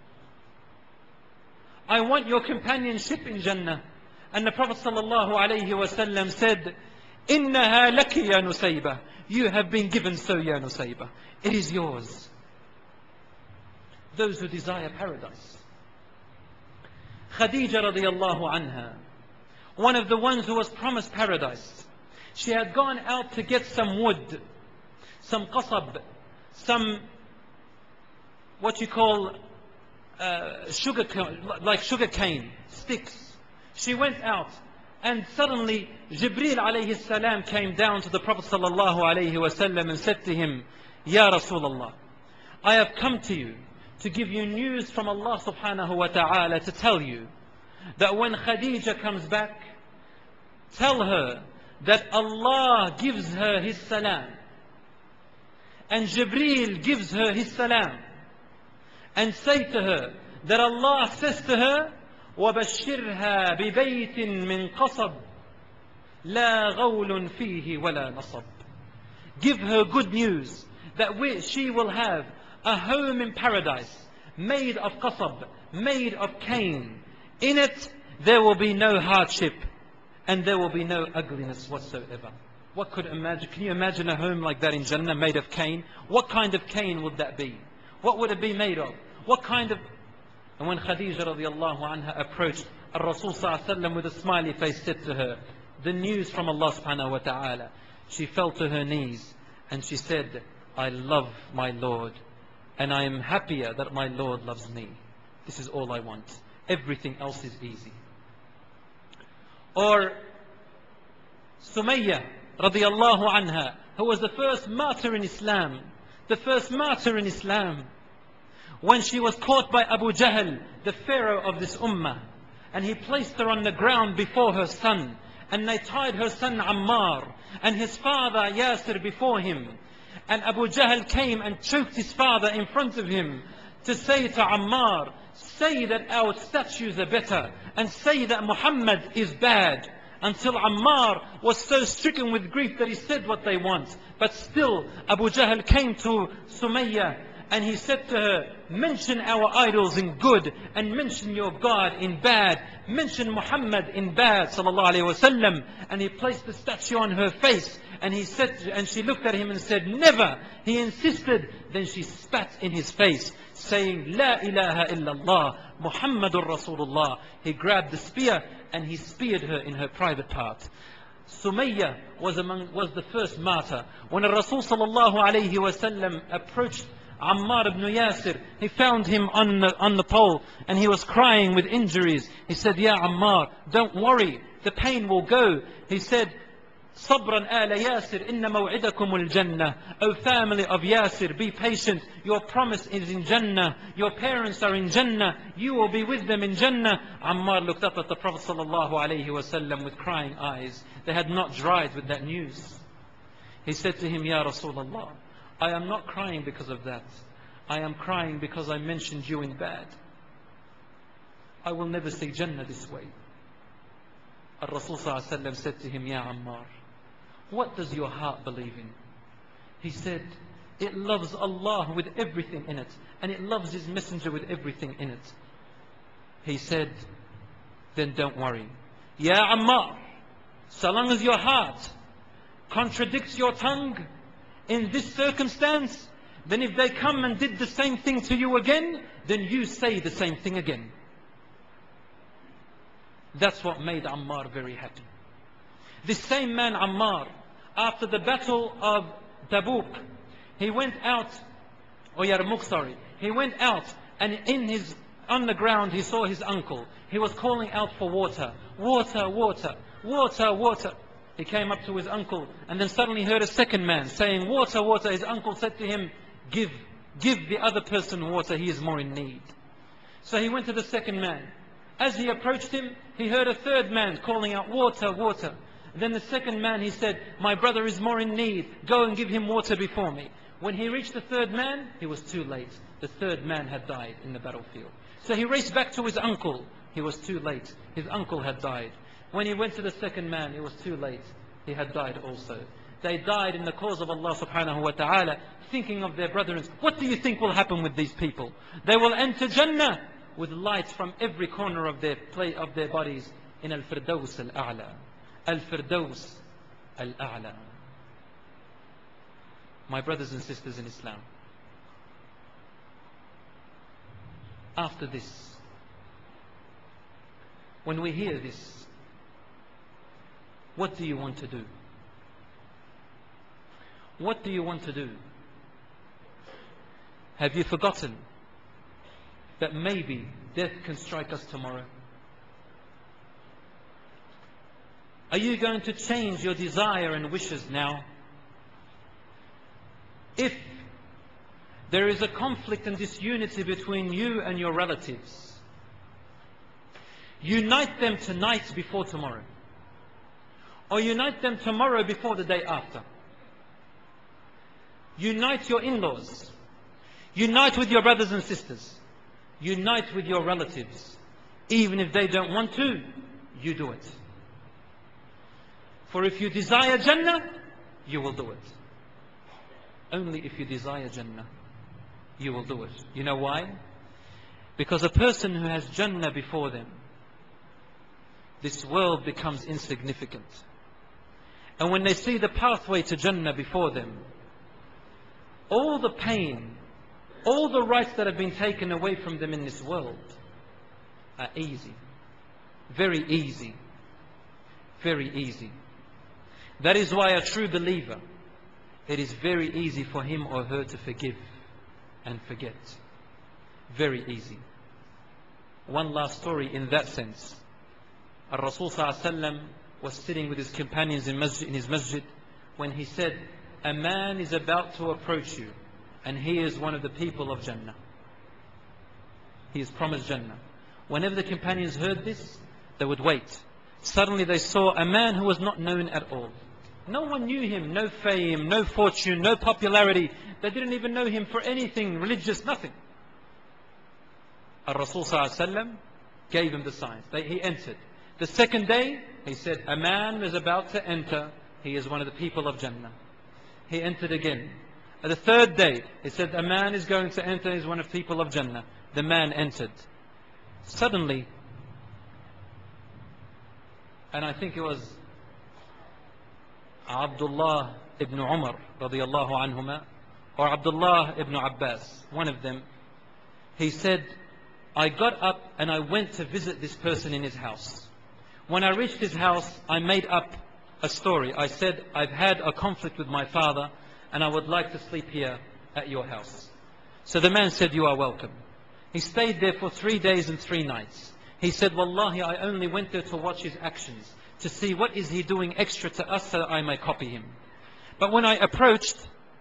I want your companionship in Jannah. And the Prophet sallallahu alayhi wasallam said, Innaha laki ya Nusaybah. You have been given so, ya Nusaybah. It is yours. Those who desire paradise. Khadija radiyallahu anha, one of the ones who was promised paradise. She had gone out to get some wood, some qasab, some what you call sugar cane sticks. She went out, and suddenly Jibreel alayhi salam came down to the Prophet sallallahu alayhi wasallam and said to him, Ya Rasulullah, I have come to you to give you news from Allah subhanahu wa ta'ala, to tell you that when Khadija comes back, tell her that Allah gives her His salam, and Jibreel gives her His salam, and say to her that Allah says to her, وَبَشِّرْهَا بِبَيْتٍ مِّن قَصَبٍ لَا غَوْلٌ فِيهِ وَلَا نَصَبٍ. Give her good news that she will have a home in paradise made of qasab, made of cane. In it there will be no hardship and there will be no ugliness whatsoever. What could imagine? Can you imagine a home like that in Jannah made of cane? What kind of cane would that be? What would it be made of? What kind of... And when Khadija radiallahu anha approached, Rasul sallallahu alaihi wasallam with a smiley face said to her, the news from Allah subhanahu wa ta'ala. She fell to her knees and she said, I love my Lord, and I am happier that my Lord loves me. This is all I want. Everything else is easy. Or Sumayya radiyallahu anha, who was the first martyr in Islam. The first martyr in Islam. When she was caught by Abu Jahl, the pharaoh of this ummah, and he placed her on the ground before her son, and they tied her son Ammar and his father Yasir before him. And Abu Jahl came and choked his father in front of him to say to Ammar, say that our statues are better, and say that Muhammad is bad. Until Ammar was so stricken with grief that he said what they want. But still Abu Jahl came to Sumayya and he said to her, mention our idols in good and mention your God in bad. Mention Muhammad in bad, sallallahu alayhi wasallam. And he placed the statue on her face and he said, and she looked at him and said, never. He insisted. Then she spat in his face, saying, La ilaha illallah, Muhammadur Rasulullah. He grabbed the spear and he speared her in her private part. Sumayya was the first martyr. When Rasul sallallahu alayhi wasallam approached Ammar ibn Yasir, he found him on the pole and he was crying with injuries. He said, Ya Ammar, don't worry, the pain will go. He said, Sabran ala Yasir, inna maw'idakum al-Jannah. O family of Yasir, be patient. Your promise is in Jannah. Your parents are in Jannah. You will be with them in Jannah. Ammar looked up at the Prophet sallallahu alayhi wasallam with crying eyes. They had not dried with that news. He said to him, Ya Rasulullah, I am not crying because of that. I am crying because I mentioned you in bad. I will never see Jannah this way. Rasul sallallahu alayhi wasallam said to him, Ya Ammar, what does your heart believe in? He said, it loves Allah with everything in it, and it loves His Messenger with everything in it. He said, then don't worry. Ya Ammar, so long as your heart contradicts your tongue in this circumstance, then if they come and did the same thing to you again, then you say the same thing again. That's what made Ammar very happy. This same man Ammar, after the battle of Tabuk, he went out, or Yarmouk, sorry, he went out and on the ground he saw his uncle. He was calling out for water. Water, water, water, water. He came up to his uncle and then suddenly heard a second man saying, water, water. His uncle said to him, give the other person water, he is more in need. So he went to the second man. As he approached him, he heard a third man calling out, water, water. Then the second man, he said, my brother is more in need. Go and give him water before me. When he reached the third man, he was too late. The third man had died in the battlefield. So he raced back to his uncle. He was too late. His uncle had died. When he went to the second man, it was too late. He had died also. They died in the cause of Allah subhanahu wa ta'ala, thinking of their brethren. What do you think will happen with these people? They will enter Jannah with light from every corner of their bodies in Al-Firdaus Al-A'la. Al-Firdaus Al-A'la. My brothers and sisters in Islam, after this, when we hear this, what do you want to do? What do you want to do? Have you forgotten that maybe death can strike us tomorrow? Are you going to change your desire and wishes now? If there is a conflict and disunity between you and your relatives, unite them tonight before tomorrow, or unite them tomorrow before the day after. Unite your in-laws, unite with your brothers and sisters, unite with your relatives. Even if they don't want to, you do it. For if you desire Jannah, you will do it. Only if you desire Jannah, you will do it. You know why? Because a person who has Jannah before them, this world becomes insignificant. And when they see the pathway to Jannah before them, all the pain, all the rights that have been taken away from them in this world are easy. Very easy. Very easy. That is why a true believer, it is very easy for him or her to forgive and forget. Very easy. One last story in that sense. Rasul sallallahu alaihi wasallam was sitting with his companions in his masjid when he said, a man is about to approach you and he is one of the people of Jannah. He is promised Jannah. Whenever the companions heard this, they would wait. Suddenly they saw a man who was not known at all. No one knew him, no fame, no fortune, no popularity. They didn't even know him for anything religious, nothing. Rasul sallallahu alaihi wasallam gave him the signs. He entered. The second day, he said, a man is about to enter. He is one of the people of Jannah. He entered again. The third day, he said, a man is going to enter. He is one of the people of Jannah. The man entered. Suddenly, and I think it was Abdullah ibn Umar radiyallahu anhuma, or Abdullah ibn Abbas, one of them, he said, I got up and I went to visit this person in his house. When I reached his house, I made up a story. I said, I've had a conflict with my father and I would like to sleep here at your house. So the man said, you are welcome. He stayed there for 3 days and 3 nights. He said, Wallahi, I only went there to watch his actions, to see what is he doing extra to us so that I may copy him. But when I approached,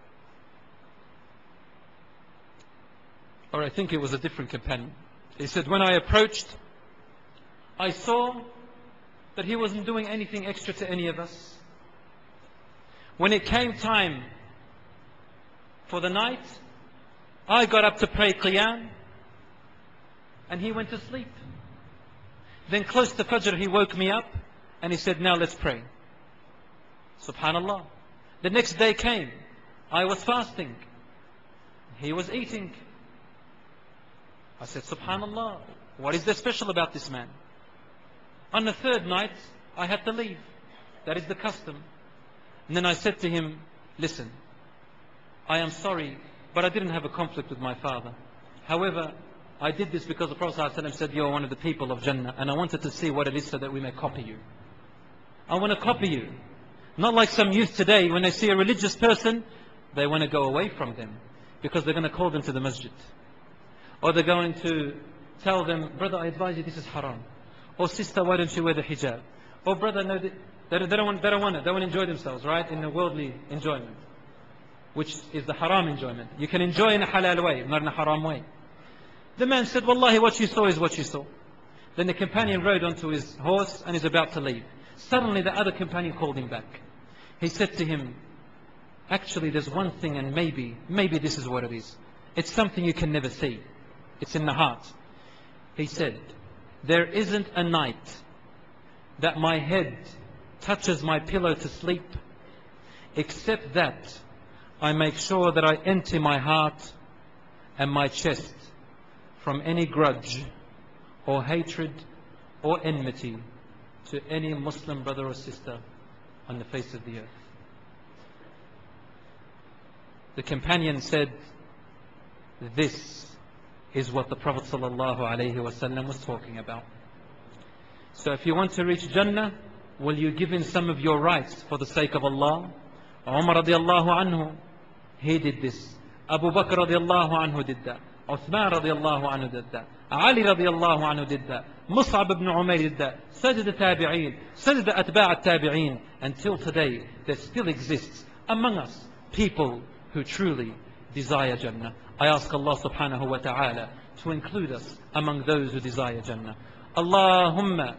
or I think it was a different companion, he said, when I approached, I saw that he wasn't doing anything extra to any of us. When it came time for the night, I got up to pray Qiyam and he went to sleep. Then close to Fajr he woke me up and he said, now let's pray. Subhanallah. The next day came. I was fasting. He was eating. I said, Subhanallah, what is there special about this man? On the 3rd night, I had to leave. That is the custom. And then I said to him, listen, I am sorry, but I didn't have a conflict with my father. However, I did this because the Prophet ﷺ said, you are one of the people of Jannah, and I wanted to see what it is so that we may copy you. I want to copy you. Not like some youth today, when they see a religious person, they want to go away from them because they're going to call them to the masjid. Or they're going to tell them, brother, I advise you, this is haram. Or sister, why don't you wear the hijab? Or brother, no, they don't want it. They want to enjoy themselves, right? In a worldly enjoyment, which is the haram enjoyment. You can enjoy in a halal way, not in a haram way. The man said, Wallahi, what you saw is what you saw. Then the companion rode onto his horse and is about to leave. Suddenly the other companion called him back. He said to him, actually there's one thing, and maybe this is what it is. It's something you can never see. It's in the heart. He said, there isn't a night that my head touches my pillow to sleep, except that I make sure that I empty my heart and my chest from any grudge or hatred or enmity to any Muslim brother or sister on the face of the earth. The companion said, this is what the Prophet ﷺ was talking about. So if you want to reach Jannah, will you give in some of your rights for the sake of Allah? Umar radiallahu anhu, he did this. Abu Bakr radiallahu anhu did that. Uthman radiallahu anhu did that. Ali radiallahu anhu did that. Mus'ab ibn Umayr did that. Sajid al-Tabi'een, Sajid al-Atba' al-Tabi'een. Until today, there still exists among us people who truly desire Jannah. I ask Allah subhanahu wa ta'ala to include us among those who desire Jannah. Allahumma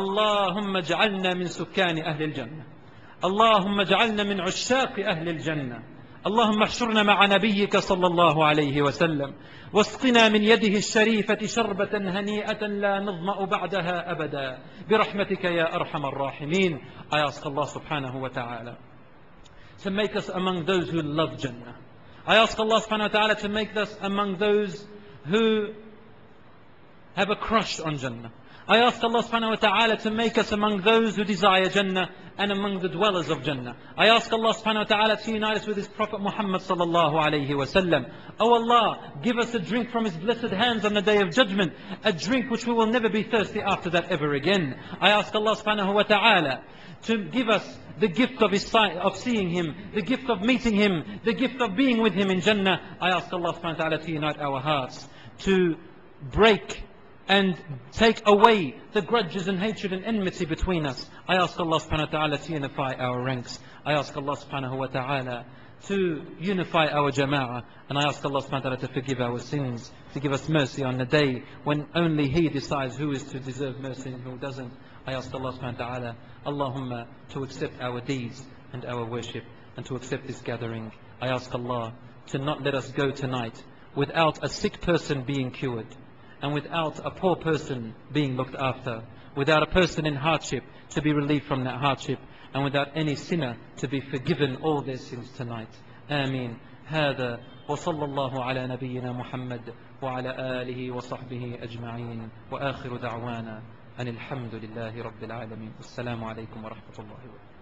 ja'alna min sukkani ahli al-Jannah. Allahumma ja'alna min ushshaqi ahli al-Jannah. اللهم احشرنا مع نبيك صلى الله عليه وسلم واسقنا من يده الشريفة شربة هنيئة لا نظمأ بعدها أبدا برحمتك يا أرحم الراحمين. I ask Allah subhanahu wa ta'ala to make us among those who love Jannah. I ask Allah subhanahu wa ta'ala to make us among those who have a crush on Jannah. I ask Allah subhanahu wa ta'ala to make us among those who desire Jannah and among the dwellers of Jannah. I ask Allah subhanahu wa ta'ala to unite us with His Prophet Muhammad sallallahu alayhi wa sallam. Oh Allah, give us a drink from His blessed hands on the Day of Judgment, a drink which we will never be thirsty after that ever again. I ask Allah subhanahu wa ta'ala to give us the gift of His sight, of seeing Him, the gift of meeting Him, the gift of being with Him in Jannah. I ask Allah subhanahu wa ta'ala to unite our hearts, to break and take away the grudges and hatred and enmity between us. I ask Allah subhanahu wa ta'ala to unify our ranks. I ask Allah subhanahu wa ta'ala to unify our jama'ah. And I ask Allah subhanahu wa ta'ala to forgive our sins, to give us mercy on the day when only He decides who is to deserve mercy and who doesn't. I ask Allah subhanahu wa ta'ala, Allahumma, to accept our deeds and our worship and to accept this gathering. I ask Allah to not let us go tonight without a sick person being cured, and without a poor person being looked after, without a person in hardship to be relieved from that hardship, and without any sinner to be forgiven all their sins tonight. Ameen. هذا وصلى الله على نبينا محمد وعلى آله وصحبه أجمعين وآخر دعوانا أن الحمد لله رب العالمين. السلام عليكم ورحمة الله وبركاته.